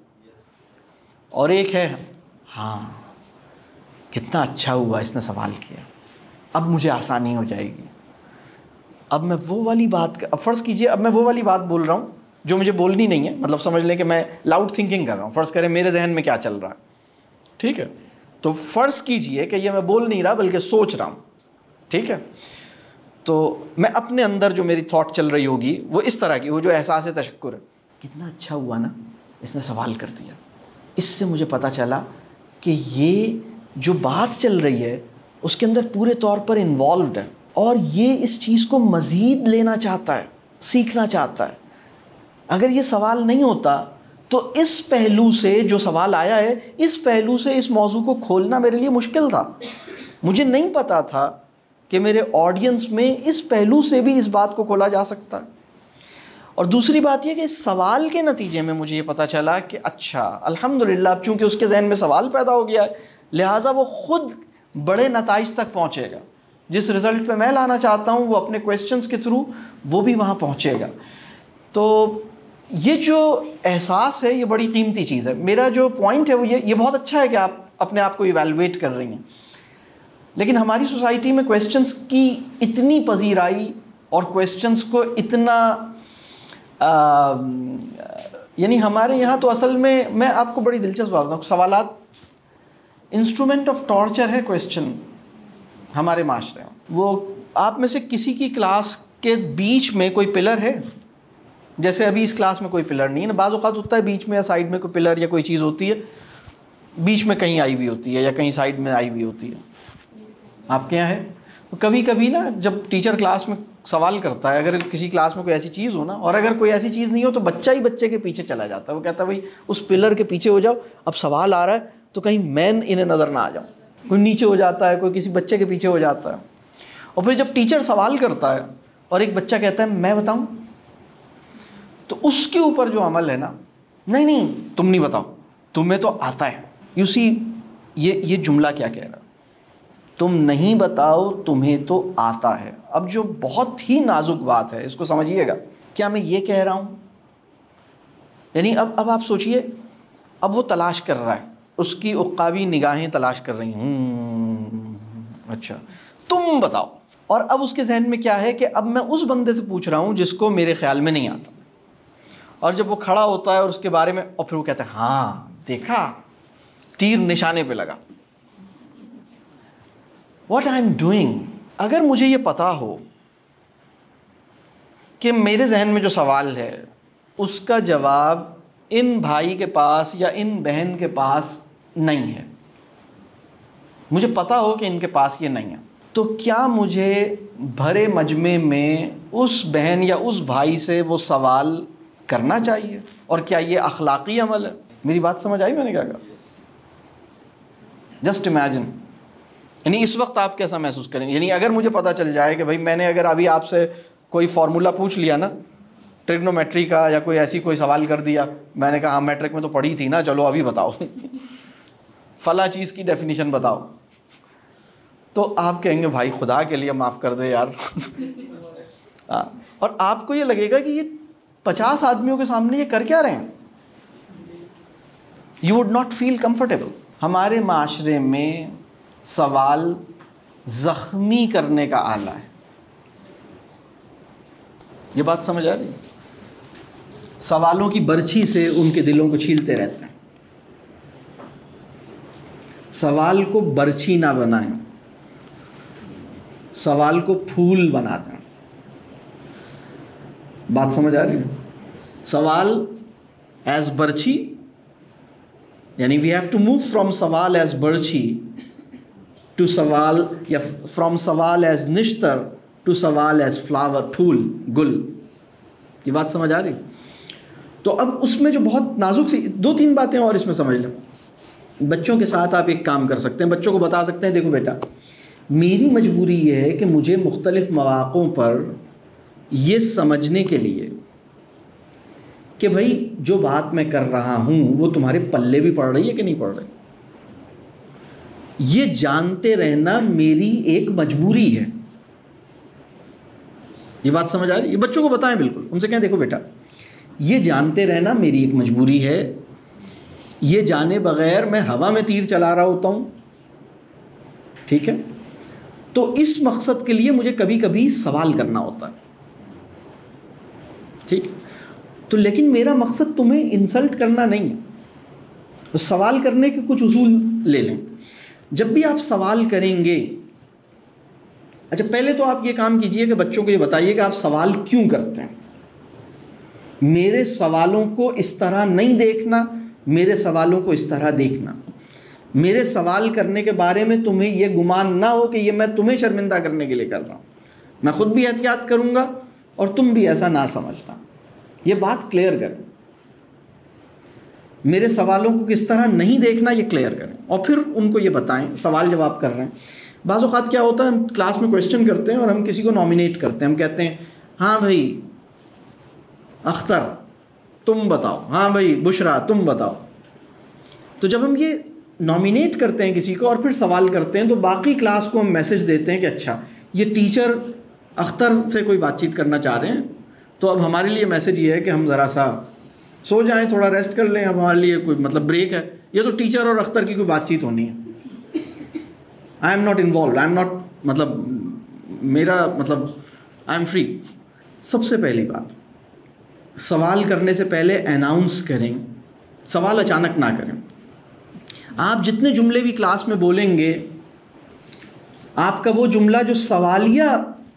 और एक है हाँ कितना अच्छा हुआ इसने सवाल किया, अब मुझे आसानी हो जाएगी। अब मैं वो वाली बात, अब फ़र्ज़ कीजिए अब मैं वो वाली बात बोल रहा हूँ जो मुझे बोलनी नहीं है, मतलब समझ लें कि मैं लाउड थिंकिंग कर रहा हूँ। फ़र्ज़ करें मेरे जहन में क्या चल रहा है, ठीक है, तो फ़र्ज़ कीजिए कि ये मैं बोल नहीं रहा बल्कि सोच रहा हूँ, ठीक है। तो मैं अपने अंदर जो मेरी थॉट चल रही होगी वो इस तरह की, वो जो एहसास है तशक्कुर है, कितना अच्छा हुआ ना इसने सवाल कर दिया, इससे मुझे पता चला कि ये जो बात चल रही है उसके अंदर पूरे तौर पर इन्वॉल्व्ड है और ये इस चीज़ को मज़ीद लेना चाहता है, सीखना चाहता है। अगर ये सवाल नहीं होता तो इस पहलू से जो सवाल आया है, इस पहलू से इस मौजू को खोलना मेरे लिए मुश्किल था। मुझे नहीं पता था कि मेरे ऑडियंस में इस पहलू से भी इस बात को खोला जा सकता है। और दूसरी बात यह कि इस सवाल के नतीजे में मुझे ये पता चला कि अच्छा अल्हम्दुलिल्लाह, अब चूँकि उसके जहन में सवाल पैदा हो गया है, लिहाजा वो ख़ुद बड़े नताइज तक पहुँचेगा। जिस रिज़ल्ट पे मैं लाना चाहता हूँ वो अपने क्वेश्चंस के थ्रू वो भी वहाँ पहुँचेगा। तो ये जो एहसास है ये बड़ी कीमती चीज़ है। मेरा जो पॉइंट है वो ये ये बहुत अच्छा है कि आप अपने आप को इवैल्यूएट कर रही हैं, लेकिन हमारी सोसाइटी में क्वेश्चंस की इतनी पजीराई और क्वेश्चंस को इतना यानी हमारे यहाँ तो असल में, मैं आपको बड़ी दिलचस्प बात बताऊँ, सवालात इंस्ट्रूमेंट ऑफ टॉर्चर है क्वेश्चन हमारे माशरे में। वो आप में से किसी की क्लास के बीच में कोई पिलर है? जैसे अभी इस क्लास में कोई पिलर नहीं है ना, बाज़ औक़ात होता है बीच में या साइड में कोई पिलर या कोई चीज़ होती है, बीच में कहीं आई हुई होती है या कहीं साइड में आई हुई होती है। आपके यहाँ है? तो कभी कभी ना जब टीचर क्लास में सवाल करता है, अगर किसी क्लास में कोई ऐसी चीज़ हो ना, और अगर कोई ऐसी चीज़ नहीं हो तो बच्चा ही बच्चे के पीछे चला जाता है। वो कहता है भाई उस पिलर के पीछे हो जाओ, अब सवाल आ रहा है तो कहीं मैं इन्हें नज़र ना आ जाऊँ। कोई नीचे हो जाता है, कोई किसी बच्चे के पीछे हो जाता है। और फिर जब टीचर सवाल करता है और एक बच्चा कहता है मैं बताऊँ, तो उसके ऊपर जो अमल है ना, नहीं नहीं तुम नहीं बताओ, तुम्हें तो आता है। यू सी ये ये जुमला क्या कह रहा है, तुम नहीं बताओ तुम्हें तो आता है। अब जो बहुत ही नाजुक बात है, इसको समझिएगा, क्या मैं ये कह रहा हूँ? यानी अब अब आप सोचिए, अब वो तलाश कर रहा है, उसकी उक्कावी निगाहें तलाश कर रही हूँ, अच्छा तुम बताओ। और अब उसके जहन में क्या है कि अब मैं उस बंदे से पूछ रहा हूँ जिसको मेरे ख्याल में नहीं आता। और जब वो खड़ा होता है और उसके बारे में, और फिर वो कहता है हाँ देखा, तीर निशाने पे लगा। What I am doing, अगर मुझे ये पता हो कि मेरे जहन में जो सवाल है उसका जवाब इन भाई के पास या इन बहन के पास नहीं है, मुझे पता हो कि इनके पास ये नहीं है, तो क्या मुझे भरे मजमे में उस बहन या उस भाई से वो सवाल करना चाहिए? और क्या ये अखलाकी अमल है? मेरी बात समझ आई मैंने क्या कहा? जस्ट इमेजिन, यानी इस वक्त आप कैसा महसूस करेंगे? यानी अगर मुझे पता चल जाए कि भाई मैंने अगर अभी आपसे कोई फार्मूला पूछ लिया ना, ट्रिग्नोमेट्री का, या कोई ऐसी कोई सवाल कर दिया, मैंने कहा हाँ मैट्रिक में तो पढ़ी थी ना, चलो अभी बताओ फला चीज़ की डेफिनेशन बताओ, तो आप कहेंगे भाई खुदा के लिए माफ़ कर दे यार हाँ, और आपको ये लगेगा कि ये पचास आदमियों के सामने ये कर क्या रहे हैं? You would not feel comfortable. हमारे माशरे में सवाल ज़ख्मी करने का आला है, ये बात समझ आ रही है? सवालों की बर्छी से उनके दिलों को छीलते रहते हैं। सवाल को बर्छी ना बनाएं, सवाल को फूल बना दें। बात समझ आ रही है? सवाल एज बर्छी, यानी we have to move from सवाल एज बर्छी टू सवाल, या फ्रॉम सवाल एज निश्तर टू सवाल एज फ्लावर, फूल, गुल। ये बात समझ आ रही? तो अब उसमें जो बहुत नाजुक सी दो तीन बातें और इसमें समझ लें। बच्चों के साथ आप एक काम कर सकते हैं, बच्चों को बता सकते हैं देखो बेटा, मेरी मजबूरी ये है कि मुझे मुख्तलिफ मौक़ों पर ये समझने के लिए कि भाई जो बात मैं कर रहा हूँ वो तुम्हारे पल्ले भी पड़ रही है कि नहीं पड़ रही, ये जानते रहना मेरी एक मजबूरी है। ये बात समझ आ रही है? ये बच्चों को बताएं, बिल्कुल उनसे कहें देखो बेटा ये जानते रहना मेरी एक मजबूरी है, ये जाने बगैर मैं हवा में तीर चला रहा होता हूँ, ठीक है? तो इस मकसद के लिए मुझे कभी कभी सवाल करना होता है, ठीक है? तो लेकिन मेरा मकसद तुम्हें इंसल्ट करना नहीं है, तो सवाल करने के कुछ उसूल ले लें। जब भी आप सवाल करेंगे, अच्छा पहले तो आप ये काम कीजिए कि बच्चों को ये बताइए कि आप सवाल क्यों करते हैं। मेरे सवालों को इस तरह नहीं देखना, मेरे सवालों को इस तरह देखना। मेरे सवाल करने के बारे में तुम्हें यह गुमान ना हो कि ये मैं तुम्हें शर्मिंदा करने के लिए कर रहा हूँ। मैं खुद भी एहतियात करूँगा और तुम भी ऐसा ना समझना। ये बात क्लियर करें, मेरे सवालों को किस तरह नहीं देखना ये क्लियर करें, और फिर उनको ये बताएं सवाल जवाब कर रहे हैं। बाज़ औक़ात क्या होता है, हम क्लास में क्वेश्चन करते हैं और हम किसी को नॉमिनेट करते हैं, हम कहते हैं हाँ भाई अख्तर तुम बताओ, हाँ भाई बुशरा तुम बताओ। तो जब हम ये नॉमिनेट करते हैं किसी को और फिर सवाल करते हैं, तो बाकी क्लास को हम मैसेज देते हैं कि अच्छा ये टीचर अख्तर से कोई बातचीत करना चाह रहे हैं, तो अब हमारे लिए मैसेज ये है कि हम ज़रा सा सो जाएं, थोड़ा रेस्ट कर लें, अब हमारे लिए कोई मतलब ब्रेक है। ये तो टीचर और अख्तर की कोई बातचीत होनी है। I am not involve, I am not, मतलब मेरा मतलब आई एम फ्री। सबसे पहली बात, सवाल करने से पहले अनाउंस करें, सवाल अचानक ना करें। आप जितने जुमले भी क्लास में बोलेंगे, आपका वो जुमला जो सवालिया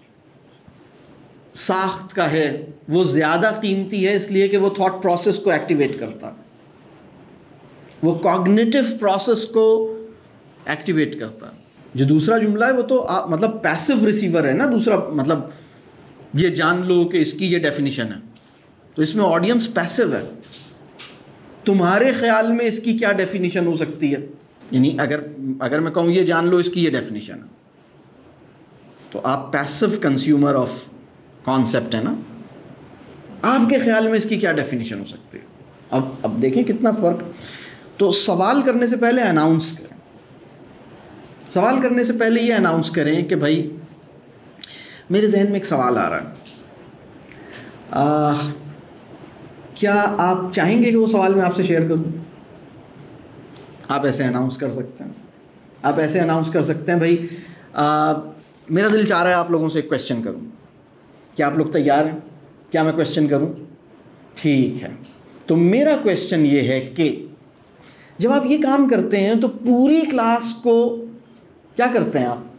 साख्त का है वो ज़्यादा कीमती है, इसलिए कि वो थॉट प्रोसेस को एक्टिवेट करता है, वो कॉग्निटिव प्रोसेस को एक्टिवेट करता है। जो दूसरा जुमला है वो तो आ, मतलब पैसिव रिसीवर है ना, दूसरा मतलब ये जान लो कि इसकी ये डेफिनेशन है, तो इसमें ऑडियंस पैसिव है। तुम्हारे ख्याल में इसकी क्या डेफिनेशन हो सकती है, यानी अगर अगर मैं कहूँ ये जान लो इसकी ये डेफिनेशन है, तो आप पैसिव कंज्यूमर ऑफ कॉन्सेप्ट है ना, आपके ख्याल में इसकी क्या डेफिनेशन हो सकती है। अब अब देखें कितना फ़र्क। तो सवाल करने से पहले अनाउंस करें, सवाल करने से पहले ये अनाउंस करें कि भाई मेरे जहन में एक सवाल आ रहा है। आ, क्या आप चाहेंगे कि वो सवाल मैं आपसे शेयर करूं? आप ऐसे अनाउंस कर सकते हैं, आप ऐसे अनाउंस कर सकते हैं, भाई आ, मेरा दिल चाह रहा है आप लोगों से एक क्वेश्चन करूं, क्या आप लोग तैयार हैं? क्या मैं क्वेश्चन करूं? ठीक है, तो मेरा क्वेश्चन ये है कि जब आप ये काम करते हैं तो पूरी क्लास को क्या करते हैं आप?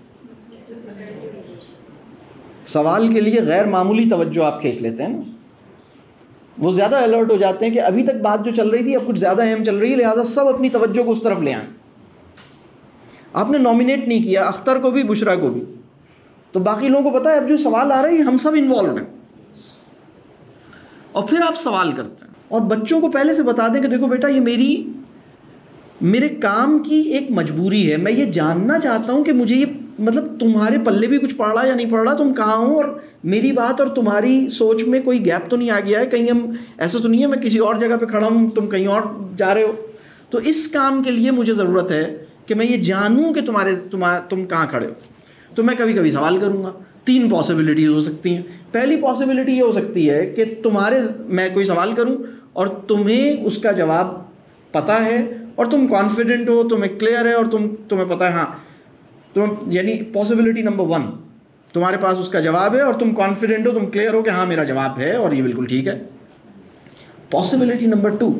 सवाल के लिए गैर मामूली तवज्जो आप खींच लेते हैं ना, वो ज़्यादा अलर्ट हो जाते हैं कि अभी तक बात जो चल रही थी अब कुछ ज़्यादा अहम चल रही है, लिहाजा सब अपनी तवज्जो को उस तरफ ले आए। आपने नॉमिनेट नहीं किया अख्तर को भी, बुशरा को भी, तो बाकी लोगों को पता है अब जो सवाल आ रहा है हम सब इन्वॉल्व हैं, और फिर आप सवाल करते हैं। और बच्चों को पहले से बता दें कि देखो बेटा, ये मेरी मेरे काम की एक मजबूरी है, मैं ये जानना चाहता हूँ कि मुझे ये मतलब तुम्हारे पल्ले भी कुछ पड़ रहा या नहीं पड़ रहा, तुम कहाँ हो, और मेरी बात और तुम्हारी सोच में कोई गैप तो नहीं आ गया है, कहीं हम ऐसा तो नहीं है मैं किसी और जगह पे खड़ा हूँ तुम कहीं और जा रहे हो। तो इस काम के लिए मुझे ज़रूरत है कि मैं ये जानूँ कि तुम्हारे तुम्हारा तुम कहाँ खड़े हो। तो मैं कभी कभी सवाल करूँगा। तीन पॉसिबिलिटीज़ हो सकती हैं। पहली पॉसिबिलिटी ये हो सकती है कि तुम्हारे मैं कोई सवाल करूँ और तुम्हें उसका जवाब पता है और तुम कॉन्फिडेंट हो, तुम्हें क्लियर है और तुम तुम्हें पता है, हाँ तुम, यानी पॉसिबिलिटी नंबर वन, तुम्हारे पास उसका जवाब है और तुम कॉन्फिडेंट हो, तुम क्लियर हो कि हाँ मेरा जवाब है और ये बिल्कुल ठीक है। पॉसिबिलिटी नंबर टू,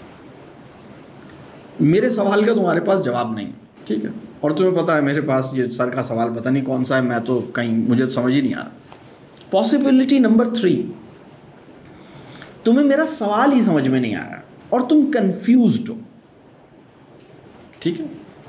मेरे सवाल का तुम्हारे पास जवाब नहीं, ठीक है, और तुम्हें पता है मेरे पास ये सर का सवाल पता नहीं कौन सा है, मैं तो कहीं मुझे तो समझ ही नहीं आ रहा। पॉसिबिलिटी नंबर थ्री, तुम्हें मेरा सवाल ही समझ में नहीं आया और तुम कंफ्यूज्ड हो, ठीक है।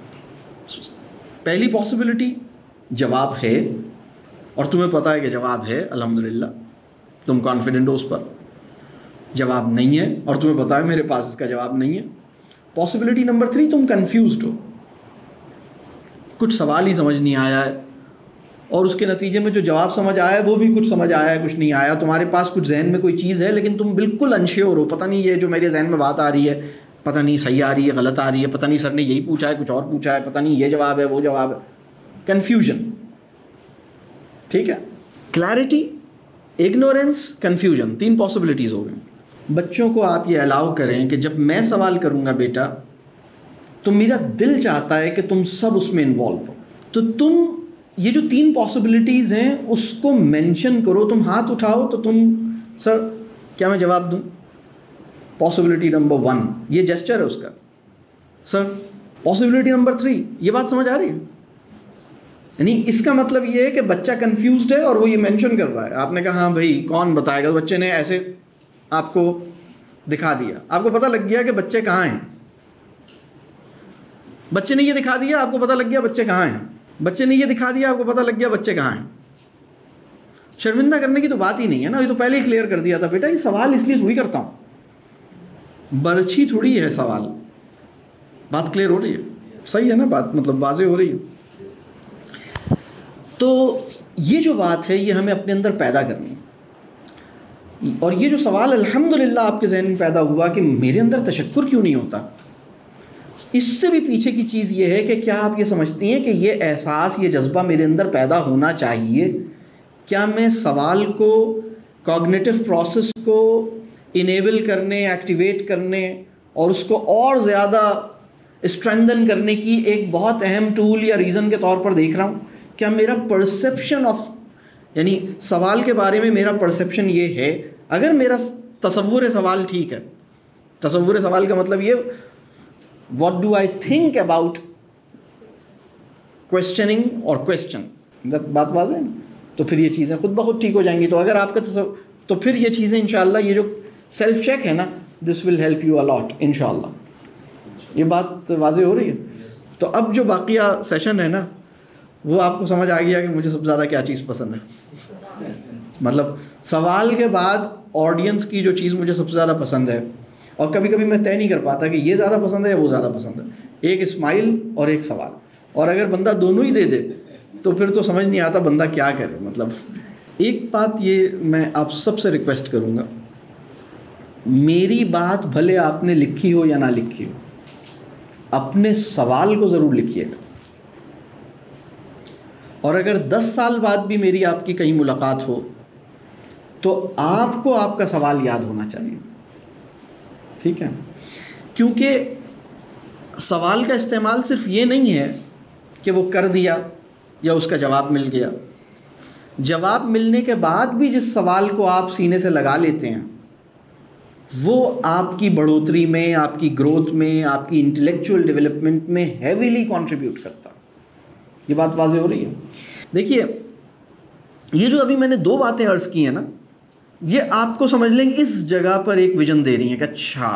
पहली पॉसिबिलिटी, जवाब है और तुम्हें पता है कि जवाब है, अल्हम्दुलिल्लाह, तुम कॉन्फिडेंट हो उस पर। जवाब नहीं है और तुम्हें पता है मेरे पास इसका जवाब नहीं है। पॉसिबिलिटी नंबर थ्री, तुम कंफ्यूज्ड हो, कुछ सवाल ही समझ नहीं आया है और उसके नतीजे में जो जवाब समझ आया है वो भी कुछ समझ आया है, कुछ नहीं आया। तुम्हारे पास कुछ जहन में कोई चीज़ है लेकिन तुम बिल्कुल अनश्योर हो, पता नहीं ये जो मेरे जहन में बात आ रही है पता नहीं सही आ रही है गलत आ रही है, पता नहीं सर ने यही पूछा है कुछ और पूछा है, पता नहीं ये जवाब है वो जवाब है, कन्फ्यूजन, ठीक है। क्लैरिटी, इग्नोरेंस, कन्फ्यूजन, तीन पॉसिबिलिटीज़ हो गई। बच्चों को आप ये अलाउ करें कि जब मैं सवाल करूँगा बेटा तो मेरा दिल चाहता है कि तुम सब उसमें इन्वॉल्व हो, तो तुम ये जो तीन पॉसिबिलिटीज़ हैं उसको मेंशन करो। तुम हाथ उठाओ तो तुम, सर क्या मैं जवाब दूं? पॉसिबिलिटी नंबर वन, ये जेस्चर है उसका। सर पॉसिबिलिटी नंबर थ्री, ये बात समझ आ रही है? यानी इसका मतलब ये है कि बच्चा कंफ्यूज्ड है और वो ये मेंशन कर रहा है। आपने कहा हाँ भाई कौन बताएगा, बच्चे ने ऐसे आपको दिखा दिया, आपको पता लग गया कि बच्चे कहाँ हैं। बच्चे ने ये दिखा दिया, आपको पता लग गया बच्चे कहाँ हैं। बच्चे ने ये दिखा दिया, आपको पता लग गया बच्चे कहाँ हैं। शर्मिंदा करने की तो बात ही नहीं है ना, ये तो पहले ही क्लियर कर दिया था बेटा ये सवाल इसलिए थोड़ी करता हूँ, बर्छी थोड़ी है सवाल। बात क्लियर हो रही है? सही है ना बात, मतलब वाज़ेह हो रही है। तो ये जो बात है ये हमें अपने अंदर पैदा करनी है। और ये जो सवाल अल्हम्दुलिल्लाह आपके जहन में पैदा हुआ कि मेरे अंदर तशक्कुर क्यों नहीं होता, इससे भी पीछे की चीज़ ये है कि क्या आप ये समझती हैं कि ये एहसास, ये जज्बा मेरे अंदर पैदा होना चाहिए? क्या मैं सवाल को, कॉग्निटिव प्रोसेस को इनेबल करने, एक्टिवेट करने और उसको और ज़्यादा स्ट्रेंथन करने की एक बहुत अहम टूल या रीज़न के तौर पर देख रहा हूँ? क्या मेरा परसेप्शन ऑफ, यानी सवाल के बारे में मेरा परसेप्शन ये है, अगर मेरा तसव्वुर सवाल ठीक है, तसव्वुर सवाल का मतलब ये what do I think about questioning or question, बात वाज़ेह है ना? तो फिर ये चीज़ें खुद ब खुद ठीक हो जाएंगी। तो अगर आपका तसव्वुर, तो फिर ये चीज़ें इंशाअल्लाह, ये जो सेल्फ चेक है ना, this will help you a lot इंशाअल्लाह। ये बात वाज़ेह हो रही है? तो अब जो बाकिया सेशन है ना, वो आपको समझ आ गया कि मुझे सबसे ज़्यादा क्या चीज़ पसंद है। मतलब सवाल के बाद ऑडियंस की जो चीज़ मुझे सबसे ज़्यादा पसंद है, और कभी कभी मैं तय नहीं कर पाता कि ये ज़्यादा पसंद है या वो ज़्यादा पसंद है, एक स्माइल और एक सवाल। और अगर बंदा दोनों ही दे दे तो फिर तो समझ नहीं आता बंदा क्या करे। मतलब एक बात ये मैं आप सबसे रिक्वेस्ट करूँगा, मेरी बात भले आपने लिखी हो या ना लिखी हो, अपने सवाल को ज़रूर लिखिएगा। और अगर दस साल बाद भी मेरी आपकी कहीं मुलाकात हो तो आपको आपका सवाल याद होना चाहिए, ठीक है? क्योंकि सवाल का इस्तेमाल सिर्फ ये नहीं है कि वो कर दिया या उसका जवाब मिल गया। जवाब मिलने के बाद भी जिस सवाल को आप सीने से लगा लेते हैं वो आपकी बढ़ोतरी में, आपकी ग्रोथ में, आपकी इंटेलेक्चुअल डेवलपमेंट में हैवीली कंट्रीब्यूट करता है। ये बात वाज़ेह हो रही है? देखिए, ये जो अभी मैंने दो बातें अर्ज़ की हैं ना, ये आपको समझ लेंगे इस जगह पर एक विजन दे रही हैं कि अच्छा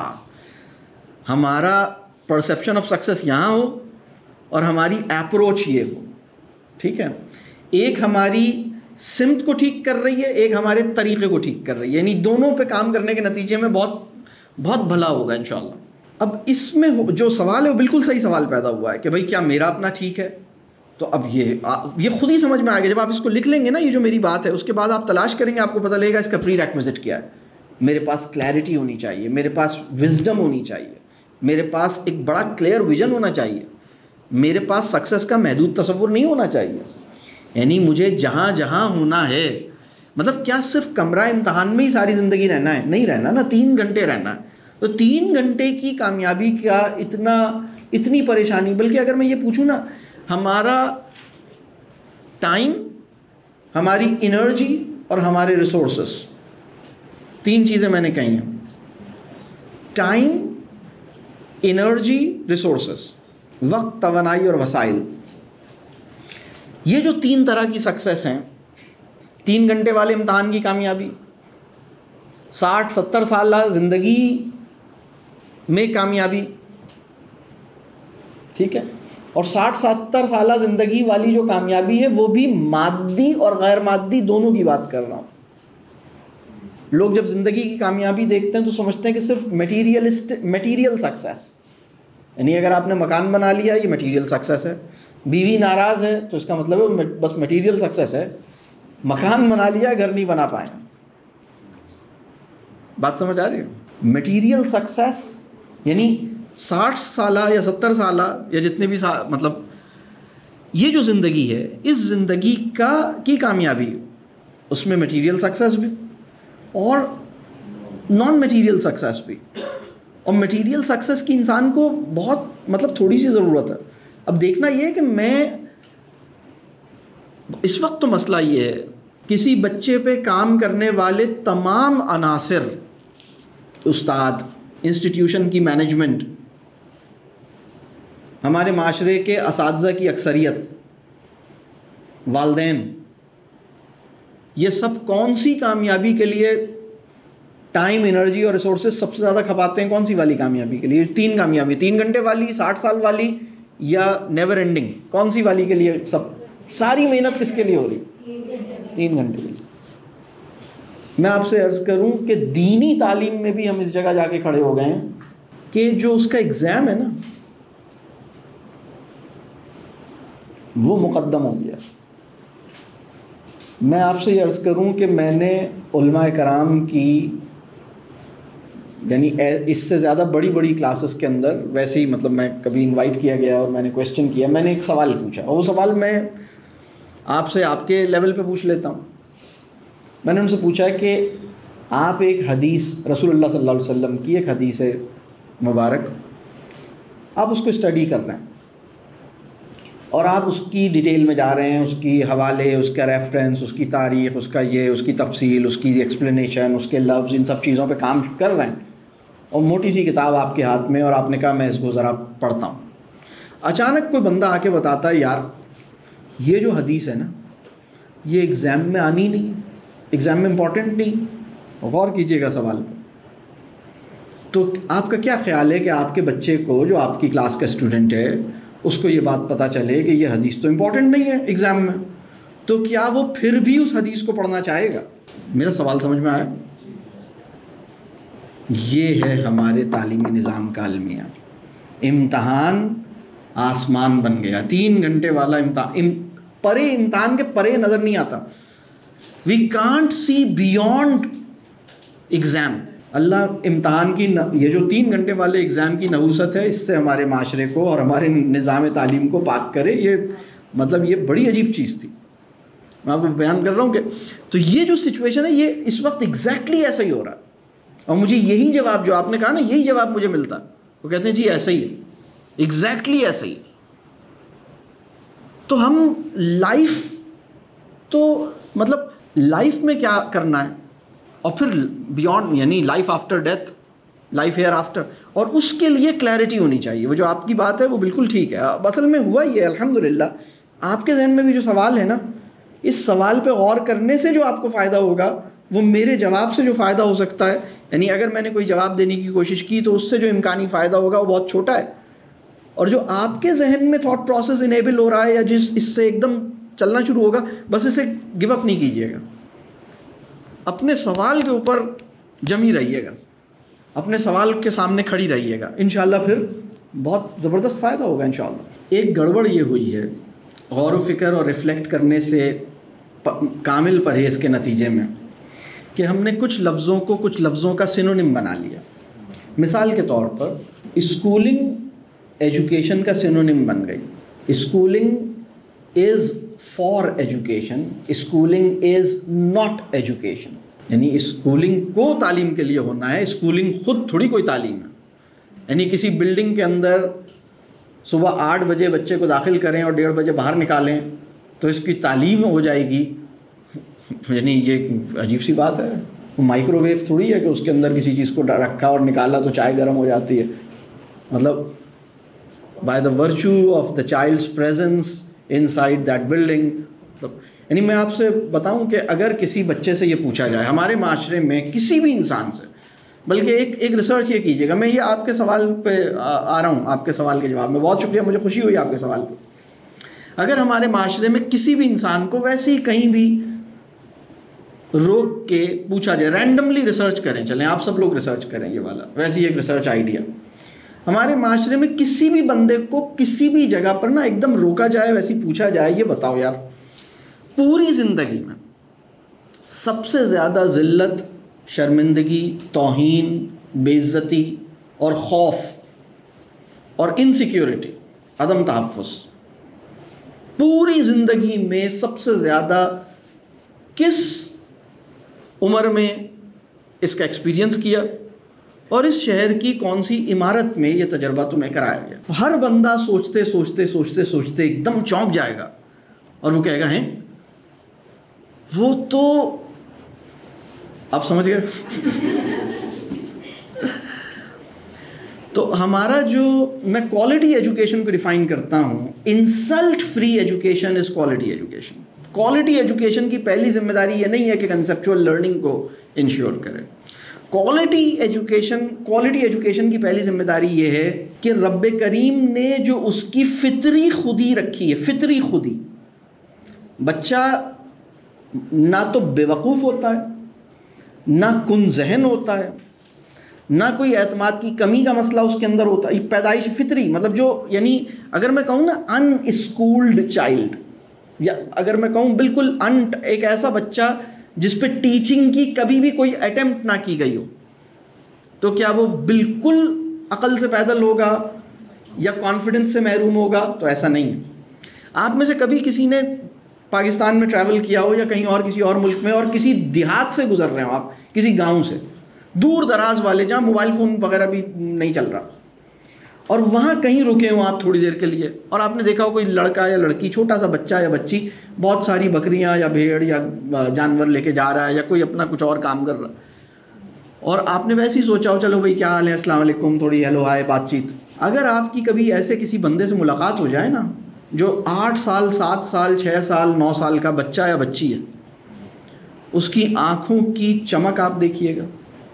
हमारा परसेप्शन ऑफ सक्सेस यहाँ हो और हमारी अप्रोच ये हो, ठीक है? एक हमारी सिमत को ठीक कर रही है, एक हमारे तरीक़े को ठीक कर रही है, यानी दोनों पे काम करने के नतीजे में बहुत बहुत भला होगा इंशाअल्लाह। अब इसमें जो सवाल है वो बिल्कुल सही सवाल पैदा हुआ है कि भाई क्या मेरा अपना ठीक है? तो अब ये आ, ये खुद ही समझ में आ गया। जब आप इसको लिख लेंगे ना, ये जो मेरी बात है, उसके बाद आप तलाश करेंगे, आपको पता लगेगा इसका प्री रेक्विजिट क्या है। मेरे पास क्लैरिटी होनी चाहिए, मेरे पास विजडम होनी चाहिए, मेरे पास एक बड़ा क्लियर विजन होना चाहिए, मेरे पास सक्सेस का महदूद तसव्वुर नहीं होना चाहिए। यानी मुझे जहाँ जहाँ होना है, मतलब क्या सिर्फ कमरा इम्तहान में ही सारी ज़िंदगी रहना है? नहीं रहना ना, तीन घंटे रहना है। तो तीन घंटे की कामयाबी का इतना इतनी परेशानी? बल्कि अगर मैं ये पूछूँ ना, हमारा टाइम, हमारी एनर्जी और हमारे रिसोर्सेस, तीन चीज़ें मैंने कही हैं। टाइम, एनर्जी, रिसोर्सेस, वक्त, तवानाई और वसाइल। ये जो तीन तरह की सक्सेस हैं, तीन घंटे वाले इम्तहान की कामयाबी, साठ सत्तर साल ज़िंदगी में कामयाबी, ठीक है, और साठ सत्तर साल ज़िंदगी वाली जो कामयाबी है वो भी मादी और गैर मादी दोनों की बात कर रहा हूँ। लोग जब ज़िंदगी की कामयाबी देखते हैं तो समझते हैं कि सिर्फ मटीरियलिस्ट मटीरियल सक्सेस, यानी अगर आपने मकान बना लिया ये मटीरियल सक्सेस है, बीवी नाराज़ है तो इसका मतलब है बस मटीरियल सक्सेस है, मकान बना लिया घर नहीं बना पाए। बात समझ आ रही है? मटीरियल सक्सेस यानी साठ साल या सत्तर साल या जितने भी साल, मतलब ये जो ज़िंदगी है, इस ज़िंदगी का की कामयाबी, उसमें मटीरियल सक्सेस भी और नॉन मटीरियल सक्सेस भी। और मटीरियल सक्सेस की इंसान को बहुत मतलब थोड़ी सी ज़रूरत है। अब देखना ये है कि मैं इस वक्त तो मसला ये है, किसी बच्चे पे काम करने वाले तमाम अनासिर, उस्ताद, इंस्टीट्यूशन की मैनेजमेंट, हमारे माशरे के असातिज़ा की अक्सरियत, वालदैन, ये सब कौन सी कामयाबी के लिए टाइम, एनर्जी और रिसोर्सेज सबसे ज़्यादा खपाते हैं? कौन सी वाली कामयाबी के लिए? तीन कामयाबी, तीन घंटे वाली, साठ साल वाली या नेवर एंडिंग? कौन सी वाली के लिए सब सारी मेहनत किसके लिए हो रही? तीन घंटे के लिए। मैं आपसे अर्ज़ करूं कि दीनी तालीम में भी हम इस जगह जाके खड़े हो गए हैं कि जो उसका एग्ज़ाम है ना वो मुक़द्दम हो गया। मैं आपसे ये अर्ज़ करूं कि मैंने उलमा कराम की, यानी इससे ज़्यादा बड़ी बड़ी क्लासेस के अंदर वैसे ही, मतलब मैं कभी इनवाइट किया गया और मैंने क्वेश्चन किया, मैंने एक सवाल पूछा और वो सवाल मैं आपसे आपके लेवल पे पूछ लेता हूँ। मैंने उनसे पूछा कि आप एक हदीस, रसूलुल्लाह सल्लल्लाहु अलैहि वसल्लम की एक हदीस है मुबारक, आप उसको स्टडी कर रहे हैं और आप उसकी डिटेल में जा रहे हैं, उसकी हवाले, उसका रेफरेंस, उसकी तारीख़, उसका ये, उसकी तफसील, उसकी एक्सप्लेनेशन, उसके लफ्ज़, इन सब चीज़ों पे काम कर रहे हैं और मोटी सी किताब आपके हाथ में और आपने कहा मैं इसको ज़रा पढ़ता हूँ। अचानक कोई बंदा आके बताता है यार ये जो हदीस है ना ये एग्ज़ाम में आनी नहीं, एग्ज़ाम में इम्पॉर्टेंट नहीं। गौर कीजिएगा सवाल पर। तो आपका क्या ख्याल है कि आपके बच्चे को, जो आपकी क्लास का स्टूडेंट है, उसको ये बात पता चले कि ये हदीस तो इम्पॉर्टेंट नहीं है एग्ज़ाम में, तो क्या वो फिर भी उस हदीस को पढ़ना चाहेगा? मेरा सवाल समझ में आया? ये है हमारे तालीमी निज़ाम का अलमिया। इम्तहान आसमान बन गया, तीन घंटे वाला इम्तहान, इम, परे इम्तहान के परे नज़र नहीं आता। We can't see beyond exam. अल्लाह इम्तहान की न, ये जो तीन घंटे वाले एग्ज़ाम की नहूसत है, इससे हमारे माशरे को और हमारे निज़ाम तालीम को पाक करे। ये मतलब ये बड़ी अजीब चीज़ थी। मैं आपको बयान कर रहा हूँ कि तो ये जो सिचुएशन है ये इस वक्त एग्जैक्टली ऐसा ही हो रहा है, और मुझे यही जवाब जो आपने कहा ना, यही जवाब मुझे मिलता है। वो कहते हैं जी ऐसा ही है, एग्जैक्टली ऐसा ही। तो हम लाइफ तो मतलब लाइफ में क्या करना है, और फिर बियॉन्ड यानी life after death, life hereafter, और उसके लिए क्लैरिटी होनी चाहिए। वो जो आपकी बात है वो बिल्कुल ठीक है। अब असल में हुआ ये अल्हम्दुलिल्लाह आपके जहन में भी जो सवाल है ना, इस सवाल पे गौर करने से जो आपको फ़ायदा होगा वो मेरे जवाब से जो फ़ायदा हो सकता है, यानी अगर मैंने कोई जवाब देने की कोशिश की तो उससे जो इम्कानी फ़ायदा होगा वो बहुत छोटा है, और जो आपके जहन में थॉट प्रोसेस इनेबल हो रहा है या जिस इससे एकदम चलना शुरू होगा, बस इसे गिव अप नहीं कीजिएगा। अपने सवाल के ऊपर जमी रहिएगा, अपने सवाल के सामने खड़ी रहिएगा, इंशाल्लाह फिर बहुत ज़बरदस्त फ़ायदा होगा इंशाल्लाह। एक गड़बड़ ये हुई है गौर व फ़िक्र और रिफ़्लेक्ट करने से कामिल परहेज़ के नतीजे में कि हमने कुछ लफ्ज़ों को कुछ लफ्ज़ों का सिनोनिम बना लिया। मिसाल के तौर पर स्कूलिंग एजुकेशन का सिनोनिम बन गई। Schooling is for education, schooling is not education. यानी स्कूलिंग को तालीम के लिए होना है, स्कूलिंग खुद थोड़ी कोई तालीम है। यानी किसी बिल्डिंग के अंदर सुबह आठ बजे बच्चे को दाखिल करें और डेढ़ बजे बाहर निकालें तो इसकी तालीम हो जाएगी, यानी ये अजीब सी बात है। वो माइक्रोवेव थोड़ी है कि उसके अंदर किसी चीज़ को रखा और निकाला तो चाय गर्म हो जाती है। मतलब by the virtue of the child's presence inside that building. मतलब यानी मैं आपसे बताऊं कि अगर किसी बच्चे से ये पूछा जाए हमारे माशरे में किसी भी इंसान से, बल्कि एक एक रिसर्च ये कीजिएगा, मैं ये आपके सवाल पे आ, आ रहा हूँ आपके सवाल के जवाब में, बहुत शुक्रिया, मुझे खुशी हुई आपके सवाल पे। अगर हमारे माशरे में किसी भी इंसान को वैसे ही कहीं भी रोक के पूछा जाए, रैंडमली रिसर्च करें, चलें आप सब लोग रिसर्च करें ये वाला, वैसे ही एक रिसर्च आइडिया, हमारे माशरे में किसी भी बंदे को किसी भी जगह पर ना एकदम रोका जाए, वैसे ही पूछा जाए, ये बताओ यार पूरी ज़िंदगी में सबसे ज़्यादा ज़िल्लत, शर्मिंदगी, तौहीन, बेइज्जती और खौफ और इनसिक्योरिटी, अदम तहफ़्फ़ुज़, पूरी ज़िंदगी में सबसे ज़्यादा किस उम्र में इसका एक्सपीरियंस किया और इस शहर की कौन सी इमारत में ये तजर्बा तुम्हें कराया गया? हर बंदा सोचते सोचते सोचते सोचते एकदम चौंक जाएगा और वो कहेगा हैं वो तो, आप समझ गए? तो हमारा जो, मैं क्वालिटी एजुकेशन को डिफाइन करता हूँ, insult free education is quality education. Quality education की पहली जिम्मेदारी ये नहीं है कि कंसेप्चुअल लर्निंग को इंश्योर करे। क्वालिटी एजुकेशन क्वालिटी एजुकेशन की पहली जिम्मेदारी ये है कि रब्बे करीम ने जो उसकी फितरी खुदी रखी है, फितरी खुदी, बच्चा ना तो बेवकूफ़ होता है, ना कुन जहन होता है, ना कोई एतमाद की कमी का मसला उसके अंदर होता है, पैदाइश फितरी, मतलब जो, यानी अगर मैं कहूँ ना अनस्कूल्ड चाइल्ड, या अगर मैं कहूँ बिल्कुल अन, एक ऐसा बच्चा जिस पे टीचिंग की कभी भी कोई अटेम्प्ट ना की गई हो, तो क्या वो बिल्कुल अकल से पैदल होगा या कॉन्फिडेंस से महरूम होगा? तो ऐसा नहीं है। आप में से कभी किसी ने पाकिस्तान में ट्रैवल किया हो या कहीं और किसी और मुल्क में, और किसी देहात से गुजर रहे हो आप, किसी गांव से, दूर दराज वाले, जहाँ मोबाइल फ़ोन वगैरह भी नहीं चल रहा, और वहाँ कहीं रुके हो आप थोड़ी देर के लिए, और आपने देखा हो कोई लड़का या लड़की, छोटा सा बच्चा या बच्ची बहुत सारी बकरियाँ या भेड़ या जानवर लेके जा रहा है, या कोई अपना कुछ और काम कर रहा है, और आपने वैसे ही सोचा हो चलो भाई क्या हाल है, अस्सलाम वालेकुम, थोड़ी हेलो हाय बातचीत। अगर आपकी कभी ऐसे किसी बंदे से मुलाकात हो जाए ना, जो आठ साल सात साल छः साल नौ साल का बच्चा या बच्ची है, उसकी आँखों की चमक आप देखिएगा,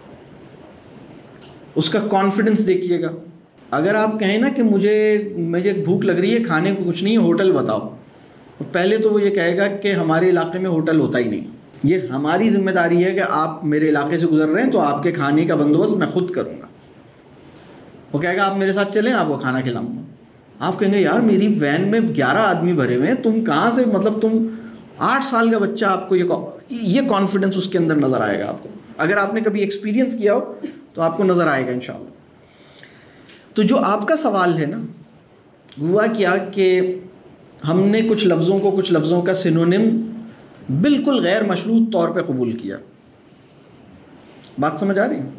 उसका कॉन्फिडेंस देखिएगा। अगर आप कहें ना कि मुझे मुझे भूख लग रही है, खाने को कुछ नहीं है, होटल बताओ, तो पहले तो वो ये कहेगा कि हमारे इलाके में होटल होता ही नहीं। ये हमारी जिम्मेदारी है कि आप मेरे इलाके से गुजर रहे हैं तो आपके खाने का बंदोबस्त मैं खुद करूँगा। वो कहेगा आप मेरे साथ चलें, आपको खाना खिलाऊँगा। आप कहेंगे यार मेरी वैन में ग्यारह आदमी भरे हुए हैं, तुम कहाँ से, मतलब तुम आठ साल का बच्चा, आपको ये ये कॉन्फिडेंस उसके अंदर नज़र आएगा आपको। अगर आपने कभी एक्सपीरियंस किया हो तो आपको नज़र आएगा इंशाल्लाह। तो जो आपका सवाल है ना, हुआ क्या कि हमने कुछ लफ्ज़ों को कुछ लफ्ज़ों का सिनोनिम बिल्कुल गैर मशरूत तौर पे कबूल किया। बात समझ आ रही है?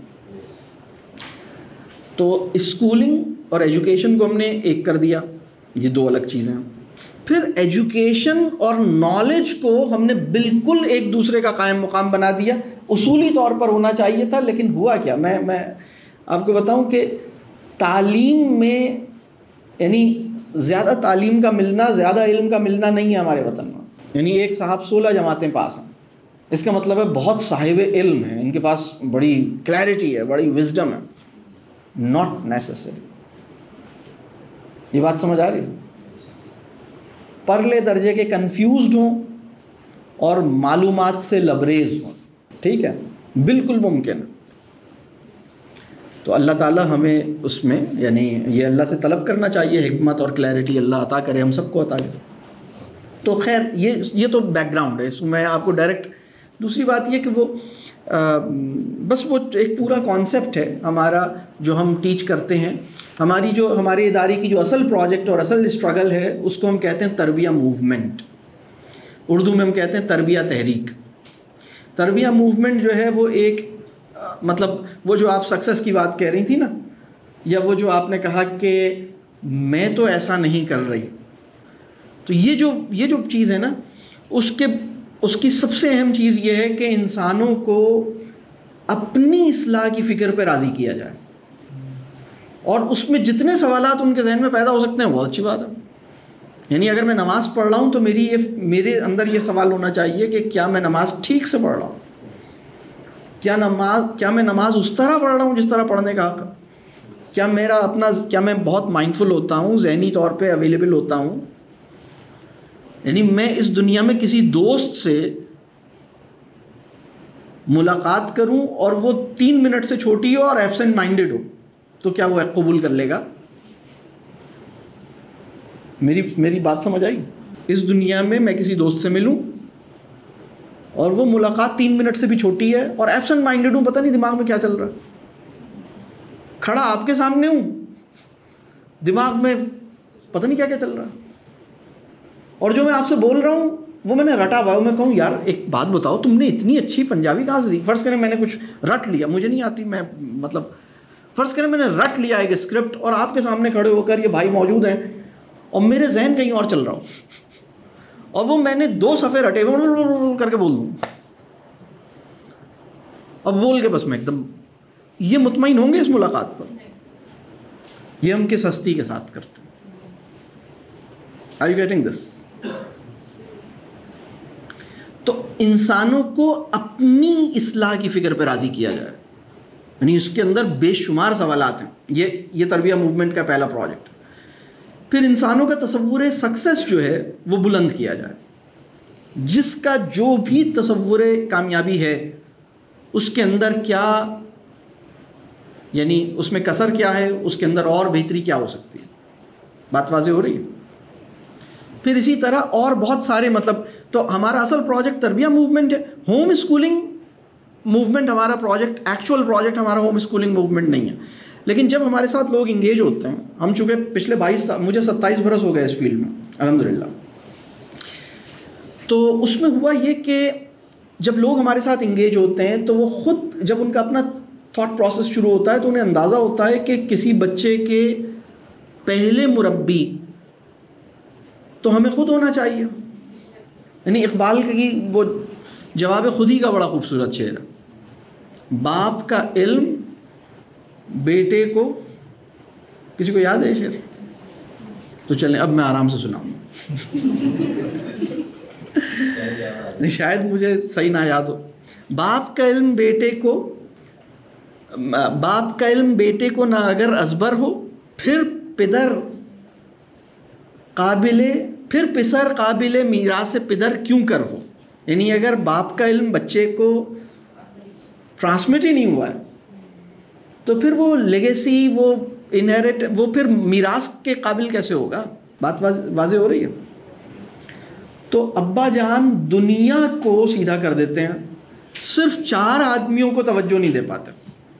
तो स्कूलिंग और एजुकेशन को हमने एक कर दिया, ये दो अलग चीज़ें हैं। फिर एजुकेशन और नॉलेज को हमने बिल्कुल एक दूसरे का कायम मुकाम बना दिया। उसूली तौर पर होना चाहिए था, लेकिन हुआ क्या, मैं मैं आपको बताऊं कि तालीम में यानी ज़्यादा तालीम का मिलना, ज़्यादा इल्म का मिलना नहीं है हमारे वतन में। यानी एक साहब सोलह जमातें पास हैं, इसका मतलब है बहुत साहिब इल्म है, इनके पास बड़ी क्लैरिटी है, बड़ी विजडम है। Not necessary. ये बात समझ आ रही है? परले दर्जे के कंफ्यूज्ड हों और मालूमात से लबरेज हों, ठीक है, बिल्कुल मुमकिन है। तो अल्लाह ताला हमें उसमें, यानी ये अल्लाह से तलब करना चाहिए, हिकमत और क्लैरिटी अल्लाह अता करे, हम सबको अता करे। तो खैर ये ये तो बैकग्राउंड है, इसमें मैं आपको डायरेक्ट। दूसरी बात ये कि वो आ, बस वो एक पूरा कॉन्सेप्ट है हमारा जो हम टीच करते हैं। हमारी जो हमारे इदारे की जो असल प्रोजेक्ट और असल स्ट्रगल है उसको हम कहते हैं तरबिया मूवमेंट। उर्दू में हम कहते हैं तरबिया तहरीक। तरबिया मूवमेंट जो है वो एक आ, मतलब वो जो आप सक्सेस की बात कह रही थी ना, या वो जो आपने कहा कि मैं तो ऐसा नहीं कर रही, तो ये जो ये जो चीज़ है ना, उसके उसकी सबसे अहम चीज़ ये है कि इंसानों को अपनी इस्लाह की फ़िक्र पे राज़ी किया जाए, और उसमें जितने सवालात उनके जहन में पैदा हो सकते हैं बहुत अच्छी बात है। यानी अगर मैं नमाज़ पढ़ रहा हूँ तो मेरी ये मेरे अंदर ये सवाल होना चाहिए कि क्या मैं नमाज़ ठीक से पढ़ रहा हूँ, क्या नमाज क्या मैं नमाज उस तरह पढ़ रहा हूँ जिस तरह पढ़ने का हक़ है, क्या मेरा अपना क्या मैं बहुत माइंडफुल होता हूँ, ज़हनी तौर पे अवेलेबल होता हूँ। यानी मैं इस दुनिया में किसी दोस्त से मुलाकात करूं और वो तीन मिनट से छोटी हो और एब्सेंट माइंडेड हो, तो क्या वो कबूल कर लेगा? मेरी मेरी बात समझ आई? इस दुनिया में मैं किसी दोस्त से मिलूं और वो मुलाकात तीन मिनट से भी छोटी है और एब्सेंट माइंडेड हूं, पता नहीं दिमाग में क्या चल रहा है, खड़ा आपके सामने हूं, दिमाग में पता नहीं क्या क्या चल रहा है, और जो मैं आपसे बोल रहा हूँ वो मैंने रटा हुआ है। मैं कहूँ यार एक बात बताओ, तुमने इतनी अच्छी पंजाबी कहाँ से सीखी? फ़र्ज़ करें मैंने कुछ रट लिया, मुझे नहीं आती, मैं मतलब फ़र्ज़ करें मैंने रट लिया एक स्क्रिप्ट और आपके सामने खड़े होकर ये भाई मौजूद हैं और मेरे जहन कहीं और चल रहा हो, और वो मैंने दो सफ़े रटे हुए करके बोल दूँ, अब बोल के बस मैं एकदम, ये मुतमईन होंगे इस मुलाकात पर? ये हम किस हस्ती के साथ करते हैं? Are you getting this? तो इंसानों को अपनी इस्लाह की फ़िक्र पर राज़ी किया जाए, यानी उसके अंदर बेशुमार सवालात हैं। ये ये तरबिया मूवमेंट का पहला प्रोजेक्ट। फिर इंसानों का तसव्वुर सक्सेस जो है वो बुलंद किया जाए, जिसका जो भी तसव्वुर कामयाबी है उसके अंदर क्या, यानी उसमें कसर क्या है, उसके अंदर और बेहतरी क्या हो सकती है। बात वाज़ेह हो रही है? फिर इसी तरह और बहुत सारे, मतलब तो हमारा असल प्रोजेक्ट तरबिया मूवमेंट है। होम स्कूलिंग मूवमेंट हमारा प्रोजेक्ट, एक्चुअल प्रोजेक्ट हमारा होम स्कूलिंग मूवमेंट नहीं है। लेकिन जब हमारे साथ लोग इंगेज होते हैं, हम चूँकि पिछले बाईस मुझे सत्ताईस बरस हो गए इस फील्ड में अल्हम्दुलिल्लाह, तो उसमें हुआ ये कि जब लोग हमारे साथ इंगेज होते हैं तो वो ख़ुद, जब उनका अपना थॉट प्रोसेस शुरू होता है तो उन्हें अंदाज़ा होता है कि किसी बच्चे के पहले मुरब्बी तो हमें ख़ुद होना चाहिए। यानी इकबाल की वो जवाब खुद ही का बड़ा खूबसूरत शेर है, बाप का इल्म बेटे को, किसी को याद है शेर? तो चलें अब मैं आराम से सुनाऊँ नहीं शायद मुझे सही ना याद हो। बाप का इल्म बेटे को, बाप का इल्म बेटे को ना अगर अजबर हो, फिर पिदर काबिले फिर पिसर काबिले मीरास पिदर क्यों कर हो। यानी अगर बाप का इल्म बच्चे को ट्रांसमिट ही नहीं हुआ है तो फिर वो लेगेसी, वो इनहेरिट, वो फिर मीरास के काबिल कैसे होगा। बात वाज़ेह हो रही है? तो अब्बा जान दुनिया को सीधा कर देते हैं, सिर्फ चार आदमियों को तवज्जो नहीं दे पाते।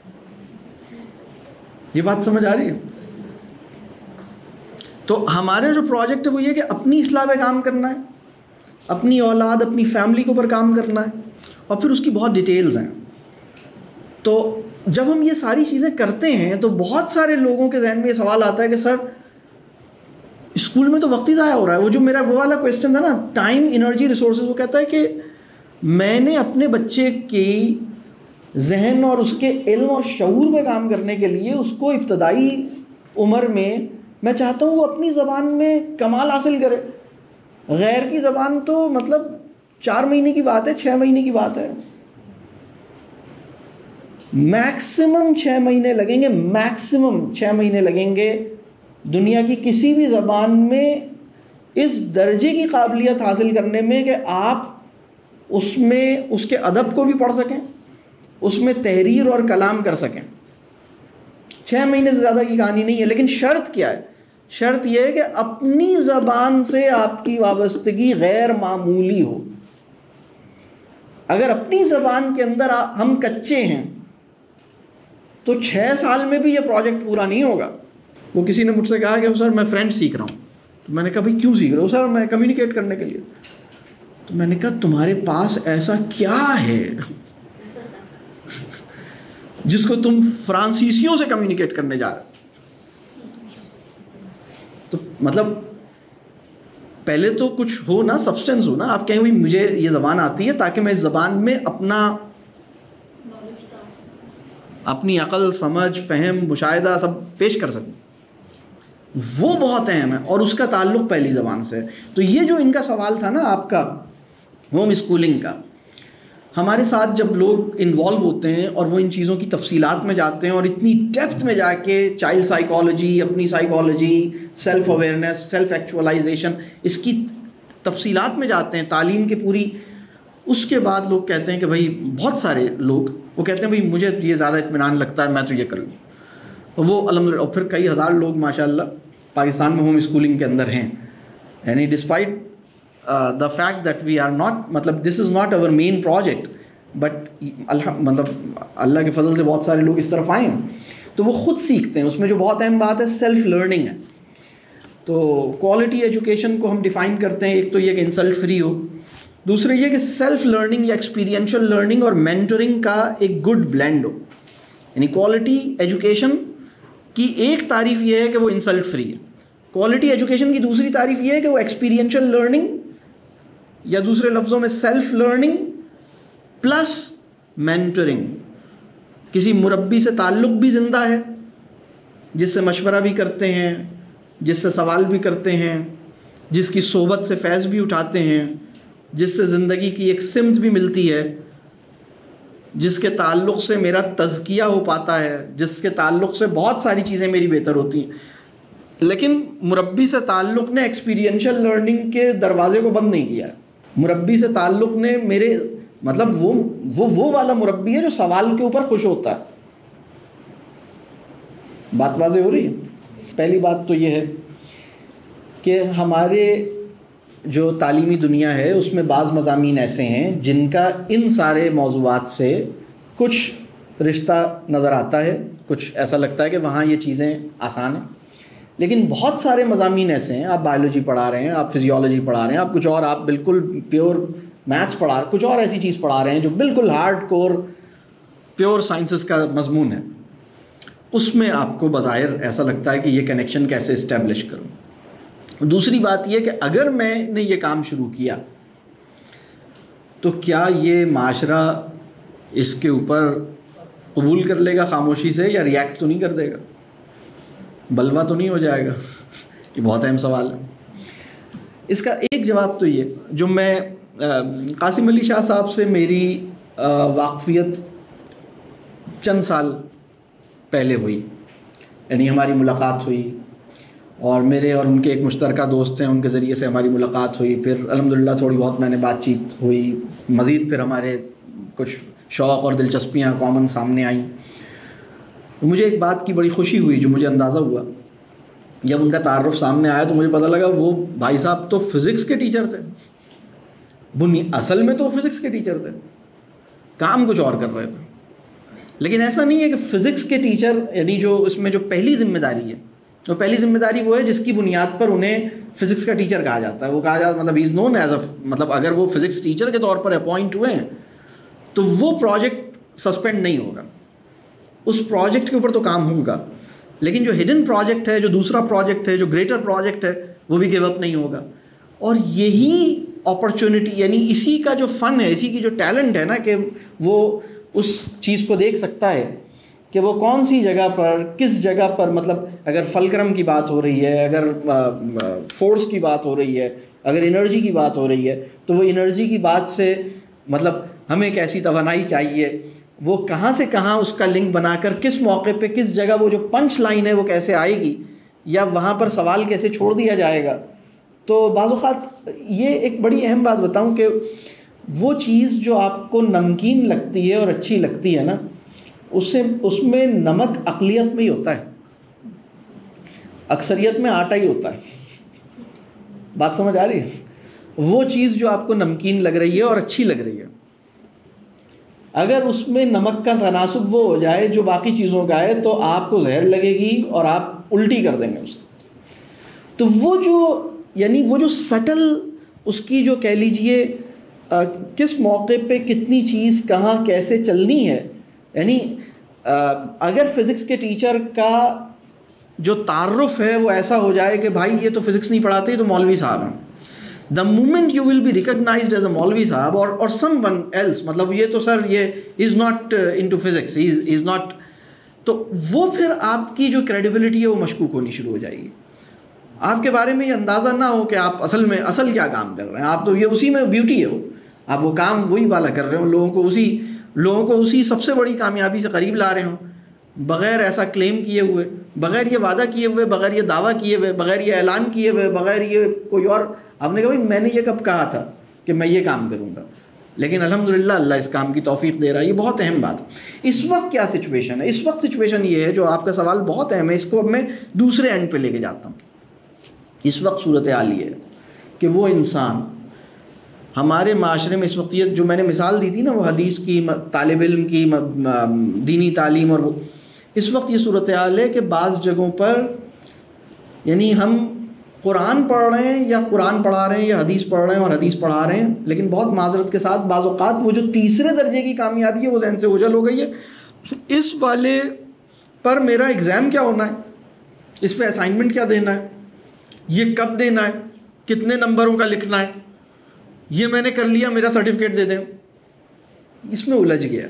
ये बात समझ आ रही है? तो हमारे जो प्रोजेक्ट है वो ये कि अपनी इस्लाह पे काम करना है, अपनी औलाद, अपनी फैमिली के ऊपर काम करना है, और फिर उसकी बहुत डिटेल्स हैं। तो जब हम ये सारी चीज़ें करते हैं तो बहुत सारे लोगों के जहन में ये सवाल आता है कि सर स्कूल में तो वक्त ही ज़ाया हो रहा है। वो जो मेरा वो वाला क्वेश्चन था ना, टाइम, एनर्जी, रिसोर्सेज, वो कहता है कि मैंने अपने बच्चे की जहन और उसके इल्म और शऊर में काम करने के लिए उसको इब्तदाई उम्र में मैं चाहता हूँ वो अपनी ज़बान में कमाल हासिल करे। गैर की ज़बान तो मतलब चार महीने की बात है, छः महीने की बात है, मैक्सिमम छः महीने लगेंगे, मैक्सिमम छः महीने लगेंगे दुनिया की किसी भी ज़बान में इस दर्जे की काबिलियत हासिल करने में कि आप उसमें उसके अदब को भी पढ़ सकें, उसमें तहरीर और कलाम कर सकें। छः महीने से ज़्यादा की कहानी नहीं है। लेकिन शर्त क्या है? शर्त यह है कि अपनी ज़बान से आपकी वाबस्तगी गैर मामूली हो। अगर अपनी ज़बान के अंदर हम कच्चे हैं तो छः साल में भी ये प्रोजेक्ट पूरा नहीं होगा। वो किसी ने मुझसे कहा कि सर मैं फ्रेंच सीख रहा हूँ। तो मैंने कहा भाई क्यों सीख रहे हो? सर मैं कम्युनिकेट करने के लिए। तो मैंने कहा तुम्हारे पास ऐसा क्या है जिसको तुम फ्रांसीसियों से कम्युनिकेट करने जा रहे हो? तो मतलब पहले तो कुछ हो ना, सब्सटेंस हो ना। आप कहें भाई मुझे ये ज़बान आती है ताकि मैं इस ज़बान में अपना अपनी अक़ल, समझ, फ़हम, मुशाहिदा सब पेश कर सकूं। वो बहुत अहम है और उसका ताल्लुक़ पहली ज़बान से है। तो ये जो इनका सवाल था ना आपका होम स्कूलिंग का, हमारे साथ जब लोग इन्वॉल्व होते हैं और वो इन चीज़ों की तफसीलात में जाते हैं और इतनी डेप्थ में जाके चाइल्ड साइकोलॉजी, अपनी psychology, self awareness, self actualisation, इसकी तफसीलात में जाते हैं, तालीम की पूरी, उसके बाद लोग कहते हैं कि भाई, बहुत सारे लोग वो कहते हैं भाई मुझे ये ज़्यादा इत्मीनान लगता है, मैं तो ये कर लूँ। वो अल्हम्दुलिल्लाह, और फिर कई हज़ार लोग माशाल्लाह पाकिस्तान में होम स्कूलिंग के अंदर हैं। यानी despite the fact that we are not, मतलब this is not our main project, but अल्लाह मतलब अल्लाह के फजल से बहुत सारे लोग इस तरफ आए हैं तो वो ख़ुद सीखते हैं। उसमें जो बहुत अहम बात है सेल्फ लर्निंग है। तो क्वालिटी एजुकेशन को हम डिफ़ाइन करते हैं, एक तो ये कि इंसल्ट फ्री हो, दूसरे ये कि सेल्फ लर्निंग या एक्सपीरियंशियल लर्निंग और मेंटरिंग का एक गुड ब्लेंड हो। यानी क्वालिटी एजुकेशन की एक तारीफ़ ये है कि वो इंसल्ट फ्री है, क्वालिटी एजुकेशन की दूसरी तारीफ़ ये है कि वो एक्सपीरियंशियल लर्निंग या दूसरे लफ्ज़ों में सेल्फ लर्निंग प्लस मेंटरिंग, किसी मुरब्बी से ताल्लुक़ भी ज़िंदा है, जिससे मशवरा भी करते हैं, जिससे सवाल भी करते हैं, जिसकी सोबत से फैज़ भी उठाते हैं, जिससे ज़िंदगी की एक सिमत भी मिलती है, जिसके ताल्लुक़ से मेरा तज़किया हो पाता है, जिसके ताल्लुक़ से बहुत सारी चीज़ें मेरी बेहतर होती हैं। लेकिन मुरब्बी से ताल्लुक़ ने एक्सपीरियंशियल लर्निंग के दरवाज़े को बंद नहीं किया है। मुरब्बी से ताल्लुक़ ने मेरे मतलब वो वो वो वाला मुरब्बी है जो सवाल के ऊपर खुश होता है। बात वाज़े हो रही है? पहली बात तो ये है कि हमारे जो तालीमी दुनिया है उसमें बाज़ मज़ामीन ऐसे हैं जिनका इन सारे मौज़ूआत से कुछ रिश्ता नज़र आता है, कुछ ऐसा लगता है कि वहाँ ये चीज़ें आसान हैं। लेकिन बहुत सारे मज़ामीन ऐसे हैं, आप बायोलॉजी पढ़ा रहे हैं, आप फिजियोलॉजी पढ़ा रहे हैं, आप कुछ और, आप बिल्कुल प्योर मैथ्स पढ़ा रहे, कुछ और ऐसी चीज़ पढ़ा रहे हैं जो बिल्कुल हार्ड कोर प्योर साइंसेस का मजमून है। उसमें आपको बज़ाहिर ऐसा लगता है कि ये कनेक्शन कैसे इस्टेब्लिश करूँ। दूसरी बात यह कि अगर मैंने ये काम शुरू किया तो क्या ये माशरा इसके ऊपर कबूल कर लेगा खामोशी से, या रिएक्ट तो नहीं कर देगा, बलवा तो नहीं हो जाएगा? ये बहुत अहम सवाल है। इसका एक जवाब तो ये, जो मैं कासिम अली शाह साहब से मेरी वाक़फ़ियत चंद साल पहले हुई, यानी हमारी मुलाकात हुई और मेरे और उनके एक मुश्तरका दोस्त हैं, उनके ज़रिए से हमारी मुलाकात हुई। फिर अल्हम्दुलिल्लाह थोड़ी बहुत मैंने बातचीत हुई, मज़ीद फिर हमारे कुछ शौक़ और दिलचस्पियाँ कॉमन सामने आईं। मुझे एक बात की बड़ी खुशी हुई, जो मुझे अंदाज़ा हुआ जब उनका तारुफ़ सामने आया तो मुझे पता लगा वो भाई साहब तो फ़िज़िक्स के टीचर थे। बुनी असल में तो फ़िज़िक्स के टीचर थे, काम कुछ और कर रहे थे। लेकिन ऐसा नहीं है कि फ़िज़िक्स के टीचर, यानी जो इसमें जो पहली ज़िम्मेदारी है तो पहली जिम्मेदारी वो है जिसकी बुनियाद पर उन्हें फिज़िक्स का टीचर कहा जाता है। वो कहा जाता मतलब he is known as a, मतलब अगर वो फिज़िक्स टीचर के तौर पर अपॉइंट हुए हैं तो वो प्रोजेक्ट सस्पेंड नहीं होगा, उस प्रोजेक्ट के ऊपर तो काम होगा, लेकिन जो हिडन प्रोजेक्ट है, जो दूसरा प्रोजेक्ट है, जो ग्रेटर प्रोजेक्ट है, वो भी गिव अप नहीं होगा। और यही अपॉर्चुनिटी, यानी इसी का जो फ़न है, इसी की जो टैलेंट है ना, कि वो उस चीज़ को देख सकता है कि वो कौन सी जगह पर, किस जगह पर, मतलब अगर फलक्रम की बात हो रही है, अगर फोर्स की बात हो रही है, अगर एनर्जी की बात हो रही है, तो वो एनर्जी की बात से मतलब हमें कैसी तवानाई चाहिए, वो कहाँ से कहाँ उसका लिंक बनाकर किस मौके पे किस जगह वो जो पंच लाइन है वो कैसे आएगी, या वहाँ पर सवाल कैसे छोड़ दिया जाएगा। तो बाज़ औक़ात ये एक बड़ी अहम बात बताऊँ कि वो चीज़ जो आपको नमकीन लगती है और अच्छी लगती है ना, उससे उसमें नमक अक़लियत में ही होता है, अक्सरियत में आटा ही होता है। बात समझ आ रही है? वो चीज़ जो आपको नमकीन लग रही है और अच्छी लग रही है, अगर उसमें नमक का तनासुब वो हो जाए जो बाकी चीज़ों का है, तो आपको जहर लगेगी और आप उल्टी कर देंगे उसे। तो वो जो यानी वो जो सटल उसकी जो कह लीजिए किस मौके पे कितनी चीज़ कहाँ कैसे चलनी है, यानी अगर फ़िज़िक्स के टीचर का जो तारुफ है वो ऐसा हो जाए कि भाई ये तो फ़िज़िक्स नहीं पढ़ाते, तो मौलवी साहब हैं, the moment you will be recognised as a मौलवी साहब और और समवन एल्स, मतलब ये तो सर ये is not into physics, is is not, तो वो फिर आपकी जो क्रेडिबिलिटी है वो मशकूक होनी शुरू हो जाएगी। आपके बारे में ये अंदाज़ा ना हो कि आप असल में असल क्या काम कर रहे हैं, आप तो ये उसी में ब्यूटी है, वो आप वो काम वही वाला कर रहे हो, लोगों को उसी लोगों को उसी सबसे बड़ी कामयाबी से करीब ला रहे हो, बग़ैर ऐसा क्लेम किए हुए, बग़ैर ये वादा किए हुए, बग़ैर ये दावा किए हुए, बग़ैर ये ऐलान किए हुए, बग़ैर ये कोई और आपने कहा भाई मैंने ये कब कहा था कि मैं ये काम करूँगा, लेकिन अल्हम्दुलिल्लाह अल्लाह इस काम की तौफ़ीक़ दे रहा है। ये बहुत अहम बात है। इस वक्त क्या सिचुएशन है? इस वक्त सिचुएशन ये है, जो आपका सवाल बहुत अहम है, इसको अब मैं दूसरे एंड पे लेके जाता हूँ। इस वक्त सूरत हाल ये है कि वो इंसान हमारे माशरे में इस वक्त, ये जो मैंने मिसाल दी थी ना, वो हदीस की, तालिब इल्म की, दीनी तालीम, और वो इस वक्त ये सूरत हाल है कि बाज़ जगहों पर यानी हम कुरान पढ़ रहे हैं या कुरान पढ़ा रहे हैं या हदीस पढ़ रहे हैं और हदीस पढ़ा रहे हैं, लेकिन बहुत माजरत के साथ बाज़ औक़ात वो जो तीसरे दर्जे की कामयाबी है वो ज़हन से ओझल हो गई है। इस वाले पर मेरा एग्ज़ाम क्या होना है, इस पर असाइनमेंट क्या देना है, ये कब देना है, कितने नंबरों का लिखना है, ये मैंने कर लिया मेरा सर्टिफिकेट दे दें, इसमें उलझ गया।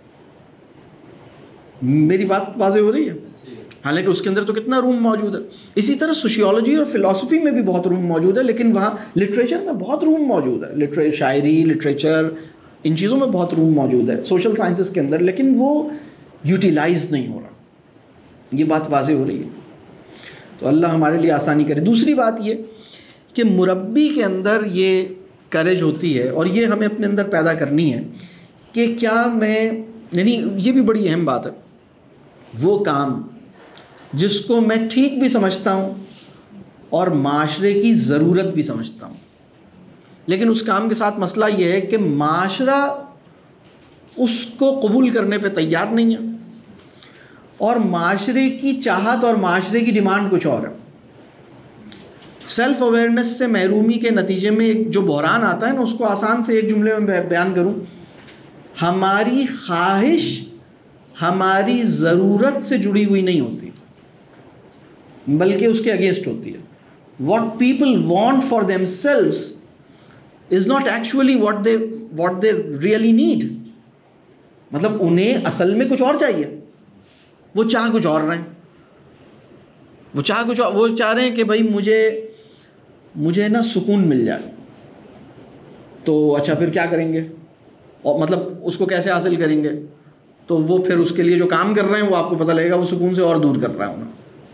मेरी बात वाज़ेह हो रही है? हालांकि उसके अंदर तो कितना रूम मौजूद है। इसी तरह सोशियोलॉजी और फ़िलासफ़ी में भी बहुत रूम मौजूद है, लेकिन वहाँ लिटरेचर में बहुत रूम मौजूद है, लिटरे शायरी, लिटरेचर, इन चीज़ों में बहुत रूम मौजूद है सोशल साइंसेस के अंदर, लेकिन वो यूटिलाइज़ नहीं हो रहा। ये बात वाज़ेह हो रही है। तो अल्लाह हमारे लिए आसानी करे। दूसरी बात ये कि मुरब्बी के अंदर ये करेज होती है, और ये हमें अपने अंदर पैदा करनी है कि क्या मैं, यानी ये भी बड़ी अहम बात है, वो काम जिसको मैं ठीक भी समझता हूँ और माशरे की ज़रूरत भी समझता हूँ, लेकिन उस काम के साथ मसला ये है कि माशरा उसको कबूल करने पे तैयार नहीं है, और माशरे की चाहत और माशरे की डिमांड कुछ और है। सेल्फ़ अवेयरनेस से महरूमी के नतीजे में एक जो बहरान आता है ना, उसको आसान से एक जुमले में बयान करूँ, हमारी ख्वाहिश हमारी ज़रूरत से जुड़ी हुई नहीं होती, बल्कि उसके अगेंस्ट होती है। What people want for themselves is not actually what they what they really need। मतलब उन्हें असल में कुछ और चाहिए, वो चाह कुछ और रहे हैं, वो चाह कुछ और, वो चाह रहे हैं कि भाई मुझे मुझे ना सुकून मिल जाए। तो अच्छा फिर क्या करेंगे, और मतलब उसको कैसे हासिल करेंगे? तो वो फिर उसके लिए जो काम कर रहे हैं वो आपको पता लगेगा वो सुकून से और दूर कर रहा है उन्हें।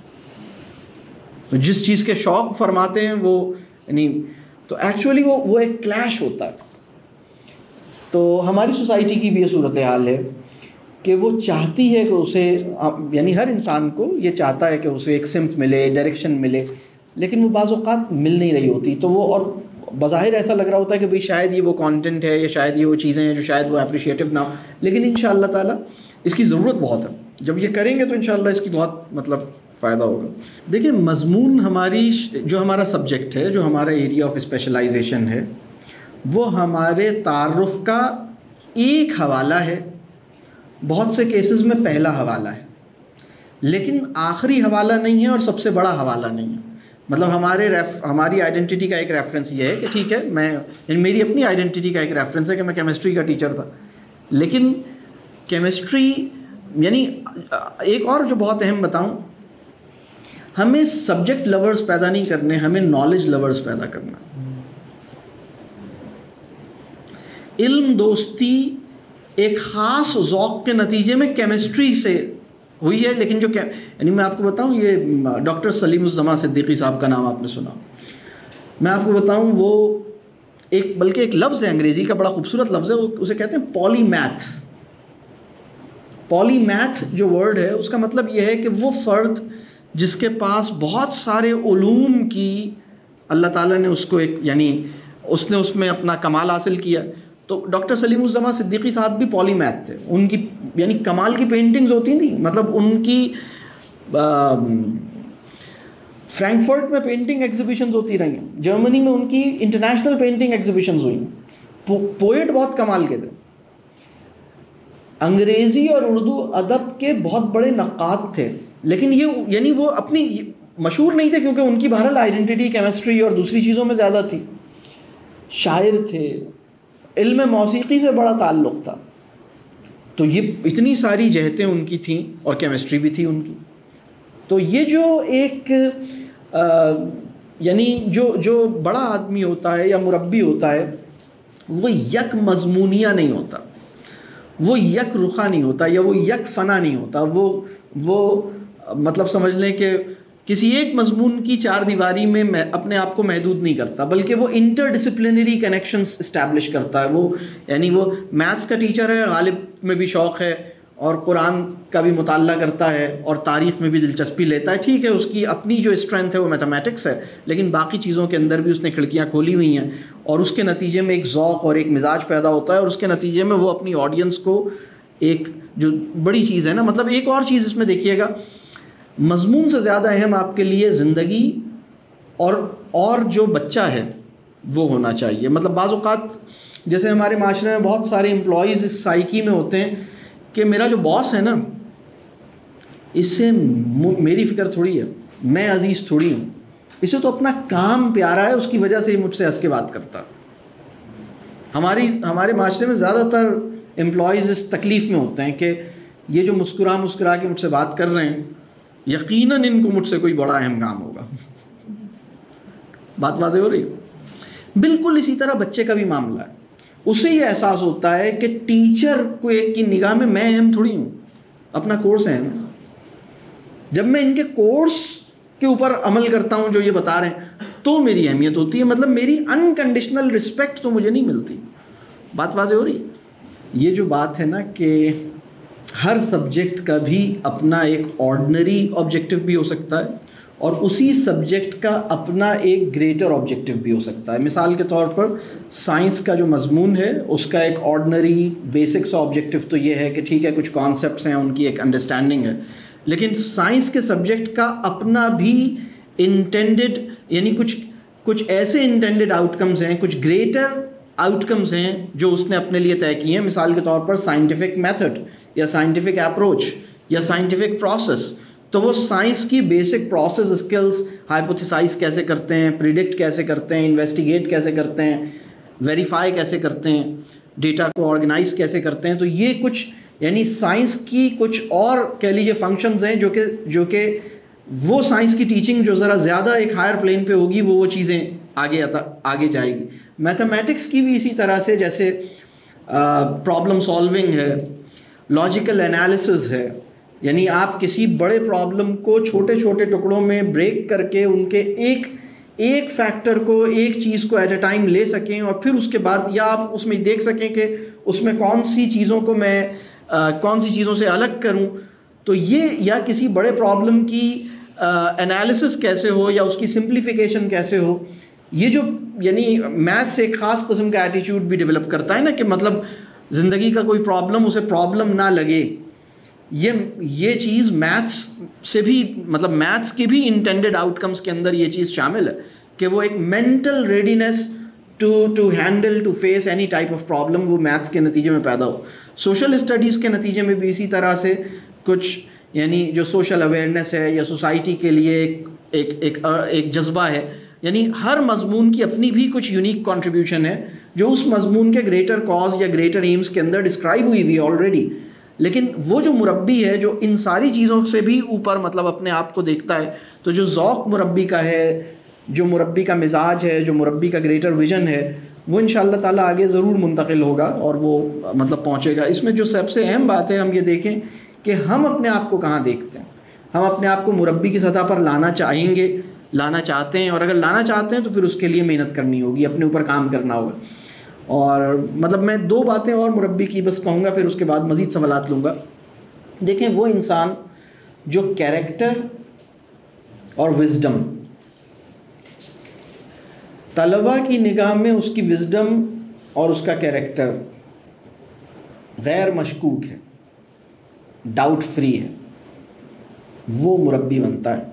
तो जिस चीज़ के शौक़ फरमाते हैं वो यानी, तो एक्चुअली वो वो एक क्लैश होता है। तो हमारी सोसाइटी की भी ये सूरत हाल है कि वो चाहती है कि उसे, यानी हर इंसान को ये चाहता है कि उसे एक सिमत मिले, डायरेक्शन मिले, लेकिन वो बाज़ औक़ात मिल नहीं रही होती। तो वो, और बज़ाहिर ऐसा लग रहा होता है कि भाई शायद ये वो कंटेंट है या शायद ये वो चीज़ें हैं जो शायद वो अप्रिशिएटिव ना हो, लेकिन इंशाअल्लाह ताला इसकी ज़रूरत बहुत है। जब ये करेंगे तो इंशाअल्लाह इसकी बहुत मतलब फ़ायदा होगा। देखिए, मज़मून हमारी जो हमारा सब्जेक्ट है, जो हमारा एरिया ऑफ स्पेशलाइजेशन है, वो हमारे तारुफ़ का एक हवाला है, बहुत से केसेस में पहला हवाला है, लेकिन आखिरी हवाला नहीं है और सबसे बड़ा हवाला नहीं है। मतलब हमारे रेफ हमारी आइडेंटिटी का एक रेफरेंस ये है कि ठीक है, मैं मेरी अपनी आइडेंटिटी का एक रेफरेंस है कि मैं केमिस्ट्री का टीचर था, लेकिन केमिस्ट्री यानी एक और जो बहुत अहम बताऊं, हमें सब्जेक्ट लवर्स पैदा नहीं करने, हमें नॉलेज लवर्स पैदा करना। इल्म दोस्ती एक ख़ास ज़ौक़ के नतीजे में केमिस्ट्री से हुई है, लेकिन जो यानी मैं आपको बताऊं, ये डॉक्टर सलीमुज़्ज़मा सिद्दीकी साहब का नाम आपने सुना, मैं आपको बताऊं, वो एक बल्कि एक लफ्ज़ है अंग्रेज़ी का, बड़ा खूबसूरत लफ्ज़ है, उसे कहते हैं पॉलीमैथ। पॉलीमैथ जो वर्ड है, उसका मतलब ये है कि वो फ़र्द जिसके पास बहुत सारे उलूम की अल्लाह ताला ने उसको एक यानी उसने उसमें अपना कमाल हासिल किया। तो डॉक्टर सलीमुज़्ज़मा सिद्दीकी साहब भी पॉलीमैथ थे। उनकी यानी कमाल की पेंटिंग्स होती थी, मतलब उनकी फ्रैंकफर्ट में पेंटिंग एग्जीबिशंस होती रही, जर्मनी में उनकी इंटरनेशनल पेंटिंग एग्जीबिशंस हुई। पो, पोएट बहुत कमाल के थे, अंग्रेज़ी और उर्दू अदब के बहुत बड़े नक्काद थे, लेकिन ये यानी वो अपनी मशहूर नहीं थे क्योंकि उनकी बहरहाल आइडेंटिटी केमिस्ट्री और दूसरी चीज़ों में ज़्यादा थी। शायर थे, इल्म मौसीकी से बड़ा ताल्लुक़ था, तो ये इतनी सारी जहतें उनकी थीं और केमिस्ट्री भी थी उनकी। तो ये जो एक यानी जो जो बड़ा आदमी होता है या मुरब्बी होता है, वो यक मज़मूनिया नहीं होता, वो यक रुखा नहीं होता, या वो यक फ़ना नहीं होता। वो वो मतलब समझ लें कि किसी एक मज़मून की चार दीवारी में मैं अपने आप को महदूद नहीं करता, बल्कि वो इंटरडिसिप्लिनरी कनेक्शंस इस्टेब्लिश करता है। वो यानी वो मैथ्स का टीचर है, गालिब में भी शौक़ है और कुरान का भी मुताल्ला करता है और तारीख़ में भी दिलचस्पी लेता है। ठीक है, उसकी अपनी जो स्ट्रेंथ है वो मैथमेटिक्स है, लेकिन बाकी चीज़ों के अंदर भी उसने खिड़कियाँ खोली हुई हैं और उसके नतीजे में एक ज़ौक़ और एक मिजाज पैदा होता है, और उसके नतीजे में वो अपनी ऑडियंस को एक जो बड़ी चीज़ है ना, मतलब एक और चीज़ इसमें देखिएगा, मज़मून से ज़्यादा अहम आपके लिए ज़िंदगी और और जो बच्चा है वो होना चाहिए। मतलब बाज़ औक़ात जैसे हमारे माशरे में बहुत सारे एम्प्लॉइज़ इस साइकी में होते हैं कि मेरा जो बॉस है ना, इससे मेरी फ़िक्र थोड़ी है, मैं अज़ीज़ थोड़ी हूँ, इसे तो अपना काम प्यारा है, उसकी वजह से ही मुझसे हंस के बात करता। हमारी हमारे माशरे में ज़्यादातर एम्प्लॉइज़ इस तकलीफ़ में होते हैं कि ये जो मुस्कुरा मुस्कुरा के मुझसे बात कर रहे हैं, यकीनन इनको मुझसे कोई बड़ा अहम काम होगा। बात वाज़ेह हो रही है। बिल्कुल इसी तरह बच्चे का भी मामला है, उसे ये एहसास होता है कि टीचर को एक की निगाह में मैं अहम थोड़ी हूँ, अपना कोर्स अहम है। जब मैं इनके कोर्स के ऊपर अमल करता हूँ जो ये बता रहे हैं, तो मेरी अहमियत होती है, मतलब मेरी अनकंडीशनल रिस्पेक्ट तो मुझे नहीं मिलती। बात वाज़ेह हो रही है। ये जो बात है ना कि हर सब्जेक्ट का भी अपना एक ऑर्डिनरी ऑब्जेक्टिव भी हो सकता है और उसी सब्जेक्ट का अपना एक ग्रेटर ऑब्जेक्टिव भी हो सकता है। मिसाल के तौर पर साइंस का जो मज़मून है, उसका एक ऑर्डिनरी बेसिक सा ऑब्जेक्टिव तो ये है कि ठीक है, कुछ कॉन्सेप्ट्स हैं, उनकी एक अंडरस्टैंडिंग है, लेकिन साइंस के सब्जेक्ट का अपना भी इंटेंडेड यानी कुछ कुछ ऐसे इंटेंडेड आउटकम्स हैं, कुछ ग्रेटर आउटकम्स हैं जो उसने अपने लिए तय किए हैं। मिसाल के तौर पर साइंटिफिक मेथड या साइंटिफिक अप्रोच या साइंटिफिक प्रोसेस, तो वो साइंस की बेसिक प्रोसेस स्किल्स, हाइपोथेसाइज कैसे करते हैं, प्रिडिक्ट कैसे करते हैं, इन्वेस्टिगेट कैसे करते हैं, वेरीफाई कैसे करते हैं, डेटा को ऑर्गेनाइज कैसे करते हैं, तो ये कुछ यानी साइंस की कुछ और कह लीजिए फंक्शंस हैं जो कि जो कि वो साइंस की टीचिंग जो ज़रा ज़्यादा एक हायर प्लेन पे होगी, वो वो चीज़ें आगे आता आगे जाएगी। मैथमेटिक्स की भी इसी तरह से, जैसे प्रॉब्लम सॉल्विंग है, लॉजिकल एनालिसिस है, यानी आप किसी बड़े प्रॉब्लम को छोटे छोटे टुकड़ों में ब्रेक करके उनके एक एक फैक्टर को, एक चीज़ को एट अ टाइम ले सकें और फिर उसके बाद या आप उसमें देख सकें कि उसमें कौन सी चीज़ों को मैं आ, कौन सी चीज़ों से अलग करूं। तो ये या किसी बड़े प्रॉब्लम की एनालिसिस कैसे हो या उसकी सिंप्लीफिकेशन कैसे हो, ये जो यानी मैथ्स एक ख़ास किस्म का एटीट्यूड भी डेवलप करता है ना कि मतलब ज़िंदगी का कोई प्रॉब्लम उसे प्रॉब्लम ना लगे, ये ये चीज़ मैथ्स से भी, मतलब मैथ्स के भी इंटेंडेड आउटकम्स के अंदर ये चीज़ शामिल है कि वो एक mental readiness to to handle to face any type of problem वो मैथ्स के नतीजे में पैदा हो। सोशल स्टडीज़ के नतीजे में भी इसी तरह से कुछ, यानी जो सोशल अवेयरनेस है या सोसाइटी के लिए एक एक एक, एक जज्बा है, यानी हर मजमून की अपनी भी कुछ यूनिक कंट्रीब्यूशन है जो उस मजमून के ग्रेटर कॉज या ग्रेटर एम्स के अंदर डिस्क्राइब हुई हुई है ऑलरेडी। लेकिन वो जो मुरब्बी है जो इन सारी चीज़ों से भी ऊपर मतलब अपने आप को देखता है, तो जो ज़ौक़ मुरब्बी का है, जो मुरब्बी का मिजाज है, जो मुरब्बी का ग्रेटर विजन है, वो इंशाअल्लाह ताला आगे ज़रूर मुंतकिल होगा और वो मतलब पहुँचेगा। इसमें जो सबसे अहम बात है, हम ये देखें कि हम अपने आप को कहाँ देखते हैं। हम अपने आप को मुरब्बी की सतह पर लाना चाहेंगे, लाना चाहते हैं, और अगर लाना चाहते हैं तो फिर उसके लिए मेहनत करनी होगी, अपने ऊपर काम करना होगा। और मतलब मैं दो बातें और मुरब्बी की बस कहूँगा, फिर उसके बाद मज़ीद सवालात लूँगा। देखें, वो इंसान जो कैरेक्टर और विज़डम, तलबा की निगाह में उसकी विज़डम और उसका कैरेक्टर गैर मशकूक है, डाउट फ्री है, वो मुरब्बी बनता है।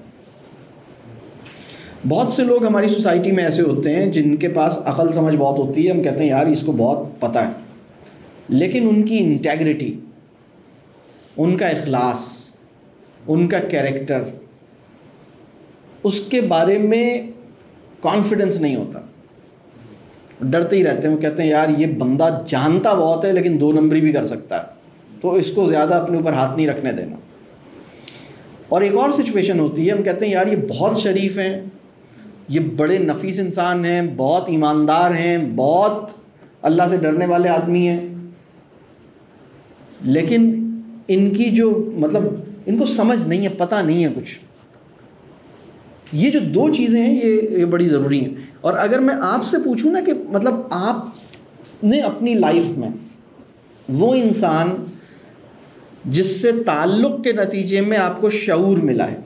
बहुत से लोग हमारी सोसाइटी में ऐसे होते हैं जिनके पास अकल समझ बहुत होती है, हम कहते हैं यार इसको बहुत पता है, लेकिन उनकी इंटेग्रिटी, उनका इखलास, उनका कैरेक्टर, उसके बारे में कॉन्फिडेंस नहीं होता, डरते ही रहते हैं। वो कहते हैं यार ये बंदा जानता बहुत है लेकिन दो नंबरी भी कर सकता है, तो इसको ज़्यादा अपने ऊपर हाथ नहीं रखने देना। और एक और सिचुएशन होती है, हम कहते हैं यार ये बहुत शरीफ हैं, ये बड़े नफीस इंसान हैं, बहुत ईमानदार हैं, बहुत अल्लाह से डरने वाले आदमी हैं, लेकिन इनकी जो मतलब इनको समझ नहीं है, पता नहीं है कुछ। ये जो दो चीज़ें हैं ये ये बड़ी ज़रूरी हैं। और अगर मैं आपसे पूछूं ना कि मतलब आपने अपनी लाइफ में वो इंसान जिससे ताल्लुक़ के नतीजे में आपको शऊर मिला है,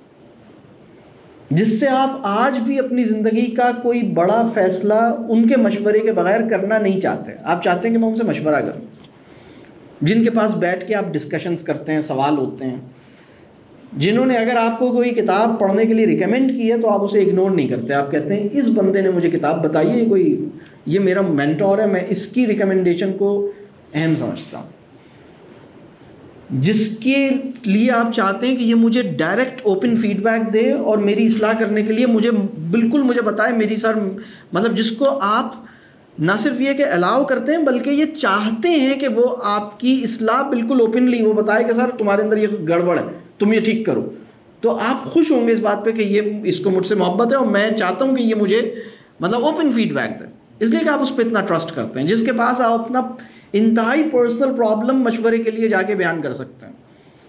जिससे आप आज भी अपनी ज़िंदगी का कोई बड़ा फ़ैसला उनके मशवरे के बग़ैर करना नहीं चाहते, आप चाहते हैं कि मैं उनसे मशवरा करूं, जिनके पास बैठ के आप डिस्कशंस करते हैं, सवाल होते हैं, जिन्होंने अगर आपको कोई किताब पढ़ने के लिए रिकमेंड की है तो आप उसे इग्नोर नहीं करते, आप कहते हैं इस बंदे ने मुझे किताब बताई है, कोई ये मेरा मेंटोर है, मैं इसकी रिकमेंडेशन को अहम समझता हूँ, जिसके लिए आप चाहते हैं कि ये मुझे डायरेक्ट ओपन फीडबैक दे और मेरी इस्लाह करने के लिए मुझे बिल्कुल मुझे बताए मेरी सर, मतलब जिसको आप ना सिर्फ ये कि अलाउ करते हैं बल्कि ये चाहते हैं कि वो आपकी इस्लाह बिल्कुल ओपनली वो बताए कि सर तुम्हारे अंदर ये गड़बड़ है, तुम ये ठीक करो, तो आप खुश होंगे इस बात पे कि ये इसको मुझसे मोहब्बत है और मैं चाहता हूँ कि ये मुझे मतलब ओपन फीडबैक दे, इसलिए कि आप उस पर इतना ट्रस्ट करते हैं, जिसके पास आप अपना इंतहाई पर्सनल प्रॉब्लम मशवरे के लिए जाके बयान कर सकते हैं,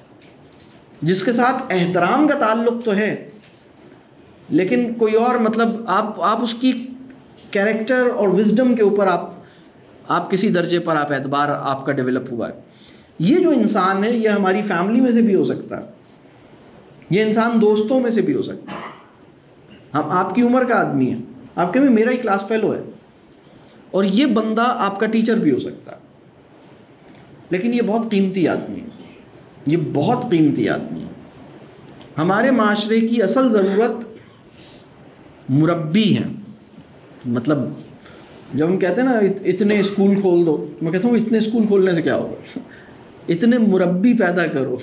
जिसके साथ एहतराम का ताल्लुक़ तो है लेकिन कोई और मतलब आप आप उसकी कैरेक्टर और विजडम के ऊपर आप आप किसी दर्जे पर आप एतबार आपका डेवलप हुआ है। ये जो इंसान है ये हमारी फैमिली में से भी हो सकता है, ये इंसान दोस्तों में से भी हो सकता है, हम आपकी उम्र का आदमी है, आपके में मेरा ही क्लास फेलो है, और ये बंदा आपका टीचर भी हो सकता है, लेकिन ये बहुत कीमती आदमी है, ये बहुत कीमती आदमी है। हमारे माशरे की असल ज़रूरत मुरब्बी है। मतलब जब हम कहते हैं ना इत, इतने स्कूल खोल दो, मैं कहता हूँ इतने स्कूल खोलने से क्या होगा, इतने मुरब्बी पैदा करो,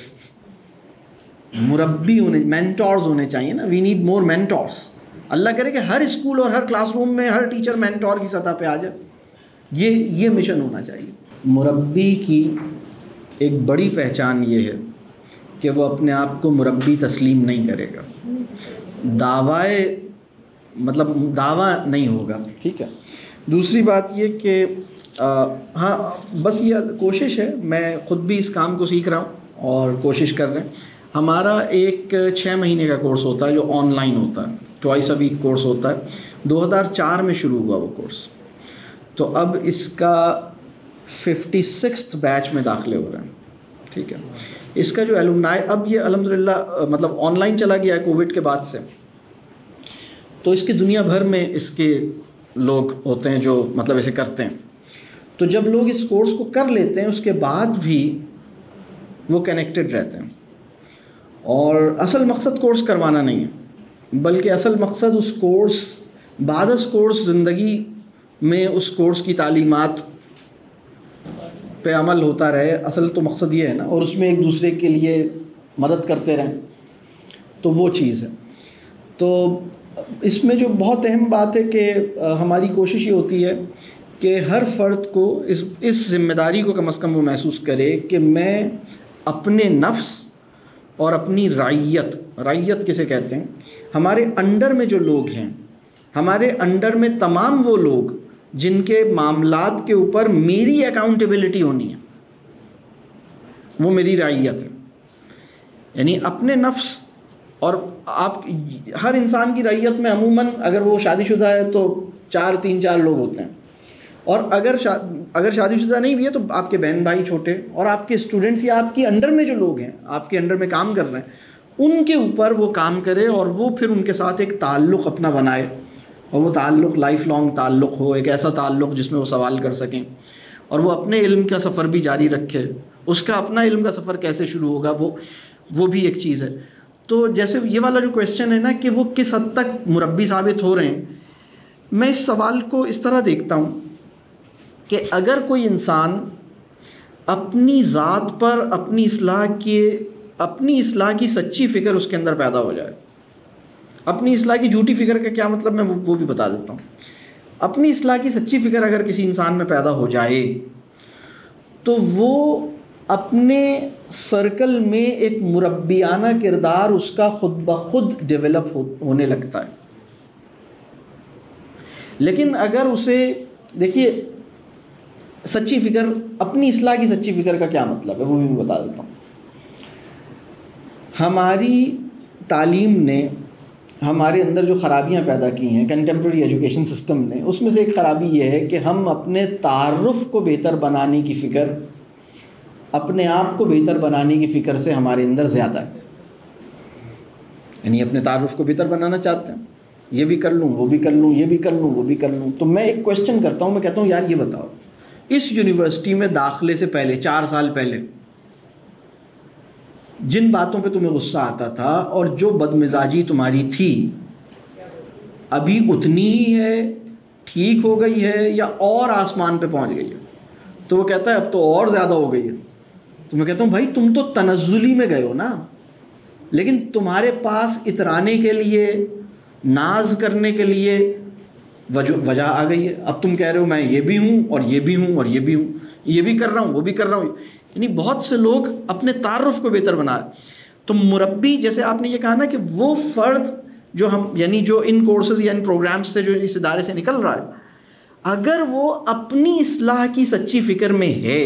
मुरब्बी होने, मेंटोर्स होने चाहिए ना, वी नीड मोर मेंटोर्स। अल्लाह करे कि हर स्कूल और हर क्लासरूम में हर टीचर मेंटोर की सतह पे आ जाए, ये ये मिशन होना चाहिए। मुरब्बी की एक बड़ी पहचान ये है कि वो अपने आप को मुरब्बी तस्लीम नहीं करेगा, दावाए मतलब दावा नहीं होगा, ठीक है। दूसरी बात ये कि हाँ बस ये कोशिश है, मैं ख़ुद भी इस काम को सीख रहा हूँ और कोशिश कर रहे हैं। हमारा एक छः महीने का कोर्स होता है जो ऑनलाइन होता है, ट्वाइस अ वीक कोर्स होता है, दो हज़ार चार में शुरू हुआ वो कोर्स, तो अब इसका फिफ्टी सिक्स्थ बैच में दाखिले हो रहे हैं, ठीक है। इसका जो एलुमनाई, अब ये अल्हम्दुलिल्लाह मतलब ऑनलाइन चला गया है कोविड के बाद से, तो इसकी दुनिया भर में इसके लोग होते हैं जो मतलब इसे करते हैं। तो जब लोग इस कोर्स को कर लेते हैं उसके बाद भी वो कनेक्टेड रहते हैं। और असल मकसद कोर्स करवाना नहीं है, बल्कि असल मकसद उस कोर्स बाद उस कोर्स ज़िंदगी में उस कोर्स की तालीमात पे अमल होता रहे। असल तो मकसद ये है ना, और उसमें एक दूसरे के लिए मदद करते रहें, तो वो चीज़ है। तो इसमें जो बहुत अहम बात है कि हमारी कोशिश ये होती है कि हर फ़र्द को इस इस ज़िम्मेदारी को कम अज़ कम वो महसूस करे कि मैं अपने नफ्स और अपनी रइयत, रइयत किसे कहते हैं, हमारे अंडर में जो लोग हैं, हमारे अंडर में तमाम वो लोग जिनके मामलात के ऊपर मेरी अकाउंटेबिलिटी होनी है, वो मेरी रइयत है। यानी अपने नफ्स, और आप हर इंसान की रइयत में अमूमन अगर वो शादीशुदा है तो चार तीन चार लोग होते हैं, और अगर शा, अगर शादीशुदा नहीं भी है तो आपके बहन भाई छोटे, और आपके स्टूडेंट्स या आपके अंडर में जो लोग हैं, आपके अंडर में काम कर रहे हैं, उनके ऊपर वो काम करे और वो फिर उनके साथ एक ताल्लुक़ अपना बनाए, और वो ताल्लुक़ लाइफ लॉन्ग ताल्लुक़ हो, एक ऐसा ताल्लुक़ जिसमें वो सवाल कर सकें, और वो अपने इल्म का सफ़र भी जारी रखे। उसका अपना इल्म का सफ़र कैसे शुरू होगा, वो वो भी एक चीज़ है। तो जैसे ये वाला जो क्वेश्चन है ना कि वो किस हद तक मुरब्बी साबित हो रहे हैं, मैं इस सवाल को इस तरह देखता हूँ कि अगर कोई इंसान अपनी ज़ात पर अपनी इस्लाह के अपनी इस्लाह की सच्ची फ़िक्र उसके अंदर पैदा हो जाए। अपनी इस्लाह की झूठी फ़िक्र का क्या मतलब, मैं वो, वो भी बता देता हूँ। अपनी इस्लाह की सच्ची फ़िक्र अगर किसी इंसान में पैदा हो जाए तो वो अपने सर्कल में एक मुरब्बियाना किरदार उसका खुद ब खुद डेवलप हो, होने लगता है। लेकिन अगर उसे, देखिए सच्ची फ़िक्र, अपनी इस्लाह की सच्ची फ़िक्र का क्या मतलब है, वो भी मैं बता देता हूँ। हमारी तालीम ने हमारे अंदर जो ख़राबियाँ पैदा की हैं कंटेम्प्रेरी एजुकेशन सिस्टम ने, उसमें से एक ख़राबी ये है कि हम अपने तारुफ़ को बेहतर बनाने की फ़िक्र, अपने आप को बेहतर बनाने की फ़िक्र से हमारे अंदर ज़्यादा है। यानी अपने तारुफ़ को बेहतर बनाना चाहते हैं, ये भी कर लूँ, वो भी कर लूँ, ये भी कर लूँ, वो भी कर लूँ। तो मैं एक क्वेश्चन करता हूँ, मैं कहता हूँ यार ये बताओ, इस यूनिवर्सिटी में दाखिले से पहले, चार साल पहले, जिन बातों पे तुम्हें गुस्सा आता था और जो बदमिजाजी तुम्हारी थी, अभी उतनी ही है, ठीक हो गई है, या और आसमान पे पहुंच गई है? तो वो कहता है अब तो और ज़्यादा हो गई है। तो मैं कहता हूँ भाई तुम तो तनज़्ज़ुली में गए हो ना, लेकिन तुम्हारे पास इतराने के लिए, नाज करने के लिए वजह वजह आ गई है। अब तुम कह रहे हो मैं ये भी हूँ और ये भी हूँ और ये भी हूँ, ये भी कर रहा हूँ, वो भी कर रहा हूँ। यानी बहुत से लोग अपने तारुफ़ को बेहतर बना रहे। तो मुरब्बी, जैसे आपने ये कहा ना कि वो फ़र्द जो हम, यानी जो इन कोर्सेज़ या इन प्रोग्राम्स से, जो इस इदारे से निकल रहा है, अगर वो अपनी इस्लाह की सच्ची फ़िक्र में है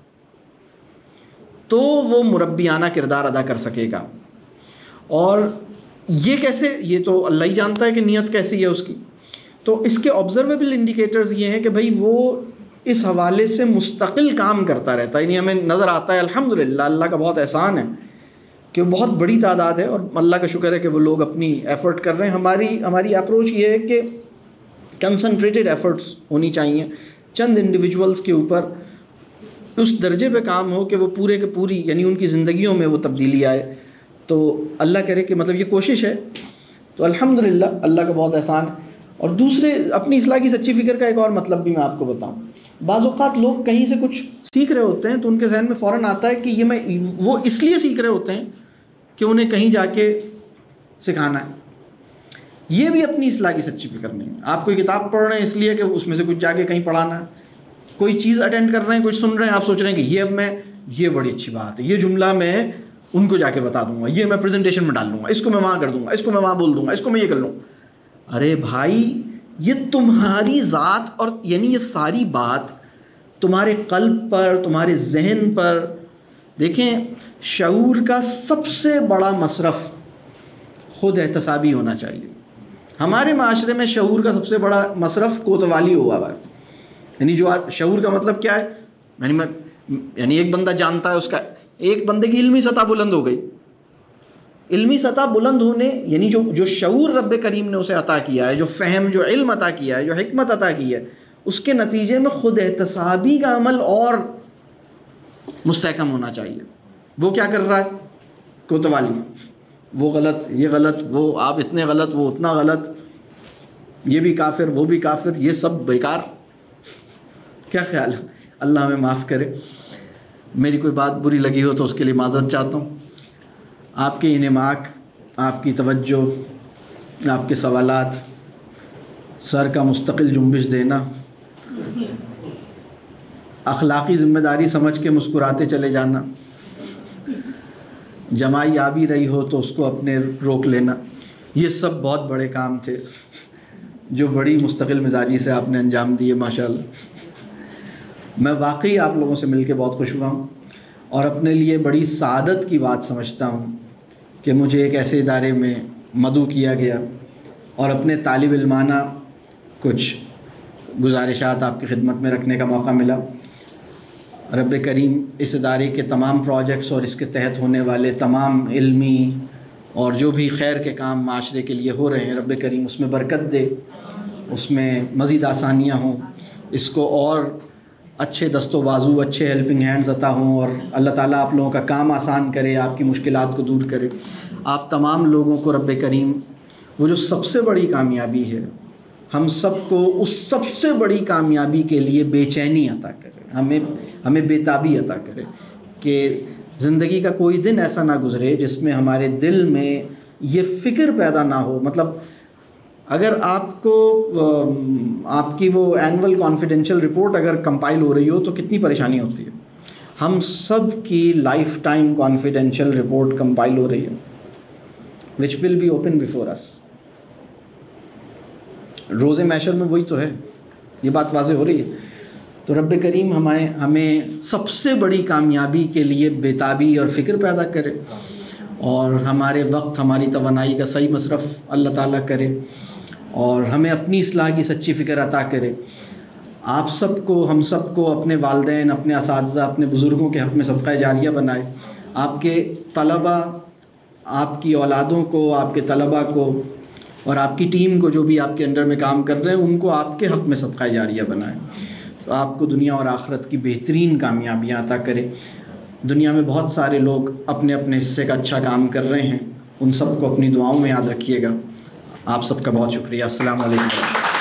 तो वो मुरब्बियाना किरदार अदा कर सकेगा। और ये कैसे, ये तो अल्लाह ही जानता है कि नीयत कैसी है उसकी। तो इसके ऑब्ज़र्वेबल इंडिकेटर्स ये हैं कि भाई वो इस हवाले से मुस्तकिल काम करता रहता है। यानी हमें नज़र आता है अल्हम्दुलिल्लाह, अल्लाह का बहुत एहसान है कि वो बहुत बड़ी तादाद है, और अल्लाह का शुक्र है कि वो लोग अपनी एफ़र्ट कर रहे हैं। हमारी हमारी अप्रोच ये है कि कंसंट्रेटेड एफ़र्ट्स होनी चाहिए, चंद इंडिविजुअल्स के ऊपर उस दर्जे पे काम हो कि वो पूरे के पूरी, यानी उनकी ज़िंदगियों में वो तब्दीली आए। तो अल्लाह करे कि मतलब ये कोशिश है, तो अल्हम्दुलिल्लाह अल्लाह का बहुत एहसान है। और दूसरे, अपनी इस्लाह की सच्ची फ़िक्र का एक और मतलब भी मैं आपको बताऊँ। बाज़ औक़ात लोग कहीं से कुछ सीख रहे होते हैं तो उनके जहन में फ़ौरन आता है कि ये मैं, वो इसलिए सीख रहे होते हैं कि उन्हें कहीं जाके सिखाना है। ये भी अपनी इस्लाह की सच्ची फ़िक्र नहीं है। आप कोई किताब पढ़ रहे हैं इसलिए कि उसमें से कुछ जाके कहीं पढ़ाना है, कोई चीज़ अटेंड कर रहे हैं, कुछ सुन रहे हैं, आप सोच रहे हैं कि ये अब मैं, ये बड़ी अच्छी बात है, ये जुमला मैं उनको जाके बता दूंगा, ये मैं प्रेजेंटेशन में डाल दूंगा, इसको मैं वहाँ कर दूंगा, इसको मैं वहाँ बोल दूंगा, इसको मैं ये कर लूँ। अरे भाई, ये तुम्हारी ज़ात, और यानी ये सारी बात तुम्हारे क़ल्ब पर, तुम्हारे जहन पर। देखें, शऊर का सबसे बड़ा मसरफ़ ख़ुद एहतसाबी होना चाहिए। हमारे माशरे में शऊर का सबसे बड़ा मसरफ़ कोतवाली हुआ है। यानी जो आज शऊर का मतलब क्या है, यानी मैं यानी एक बंदा जानता है, उसका एक बंदे की इल्मी सतह बुलंद हो गई। इल्मी सतह बुलंद होने, यानी जो जो शऊर रब्बे करीम ने उसे अता किया है, जो फ़हम, जो इल्म अता किया है, जो हिकमत अता की है, उसके नतीजे में ख़ुद एहतसाबी का अमल और मुस्तहकम होना चाहिए। वो क्या कर रहा है? कोतवाली, वो गलत, ये गलत, वो आप इतने गलत, वो उतना गलत, ये भी काफिर, वो भी काफिर, ये सब बेकार। क्या ख्याल है? अल्लाह हमें माफ़ करे। मेरी कोई बात बुरी लगी हो तो उसके लिए माज़रत चाहता हूँ। आपके इनेमाक, आपकी तवज्जो, आपके सवालात, सर का मुस्तकिल जुम्बिश देना, अखलाक़ी ज़िम्मेदारी समझ के मुस्कुराते चले जाना, जमाई आ भी रही हो तो उसको अपने रोक लेना, ये सब बहुत बड़े काम थे जो बड़ी मुस्तकिल मिजाजी से आपने अंजाम दिए माशाअल्लाह। मैं वाकई आप लोगों से मिलके बहुत खुश हुआ हूँ और अपने लिए बड़ी सादत की बात समझता हूँ कि मुझे एक ऐसे इदारे में मदऊ किया गया और अपने तालिब इल्माना कुछ गुजारिशात आपकी खिदमत में रखने का मौका मिला। रब करीम इस इदारे के तमाम प्रोजेक्ट्स और इसके तहत होने वाले तमाम इल्मी और जो भी खैर के काम माशरे के लिए हो रहे हैं, रब करीम उसमें बरकत दे, उसमें मज़ीद आसानियाँ हों, इसको और अच्छे दस्तों बाजू, अच्छे हेल्पिंग हैंड्स अता हों और अल्लाह ताला आप लोगों का काम आसान करे, आपकी मुश्किलात को दूर करे। आप तमाम लोगों को रब करीम वो जो सबसे बड़ी कामयाबी है, हम सबको उस सबसे बड़ी कामयाबी के लिए बेचैनी अता करे, हमें हमें बेताबी अता करे कि ज़िंदगी का कोई दिन ऐसा ना गुज़रे जिसमें हमारे दिल में ये फ़िक्र पैदा ना हो। मतलब अगर आपको आपकी वो एनुअल कॉन्फिडेंशियल रिपोर्ट अगर कंपाइल हो रही हो तो कितनी परेशानी होती है। हम सब की lifetime confidential report compile हो रही है, which will be open before us. रोज़े महशर में वही तो है, ये बात वाज़ेह हो रही है। तो रब करीम हमें हमें सबसे बड़ी कामयाबी के लिए बेताबी और फ़िक्र पैदा करे और हमारे वक्त, हमारी तवानाई का सही मसरफ़ अल्लाह ताला करे और हमें अपनी इस्लाह की सच्ची फ़िक्र अता करे। आप सबको, हम सबको अपने वालिदैन, अपने असातिज़ा, अपने बुज़ुर्गों के हक़ में सदक़ा जारिया बनाए। आपके तलबा, आपकी औलादों को, आपके तलबा को और आपकी टीम को, जो भी आपके अंडर में काम कर रहे हैं, उनको आपके हक़ में सदक़ा जारिया बनाए। तो आपको दुनिया और आखिरत की बेहतरीन कामयाबियाँ अता करे। दुनिया में बहुत सारे लोग अपने अपने हिस्से का अच्छा काम कर रहे हैं, उन सबको अपनी दुआओं में याद रखिएगा। आप सबका बहुत शुक्रिया। अस्सलाम वालेकुम।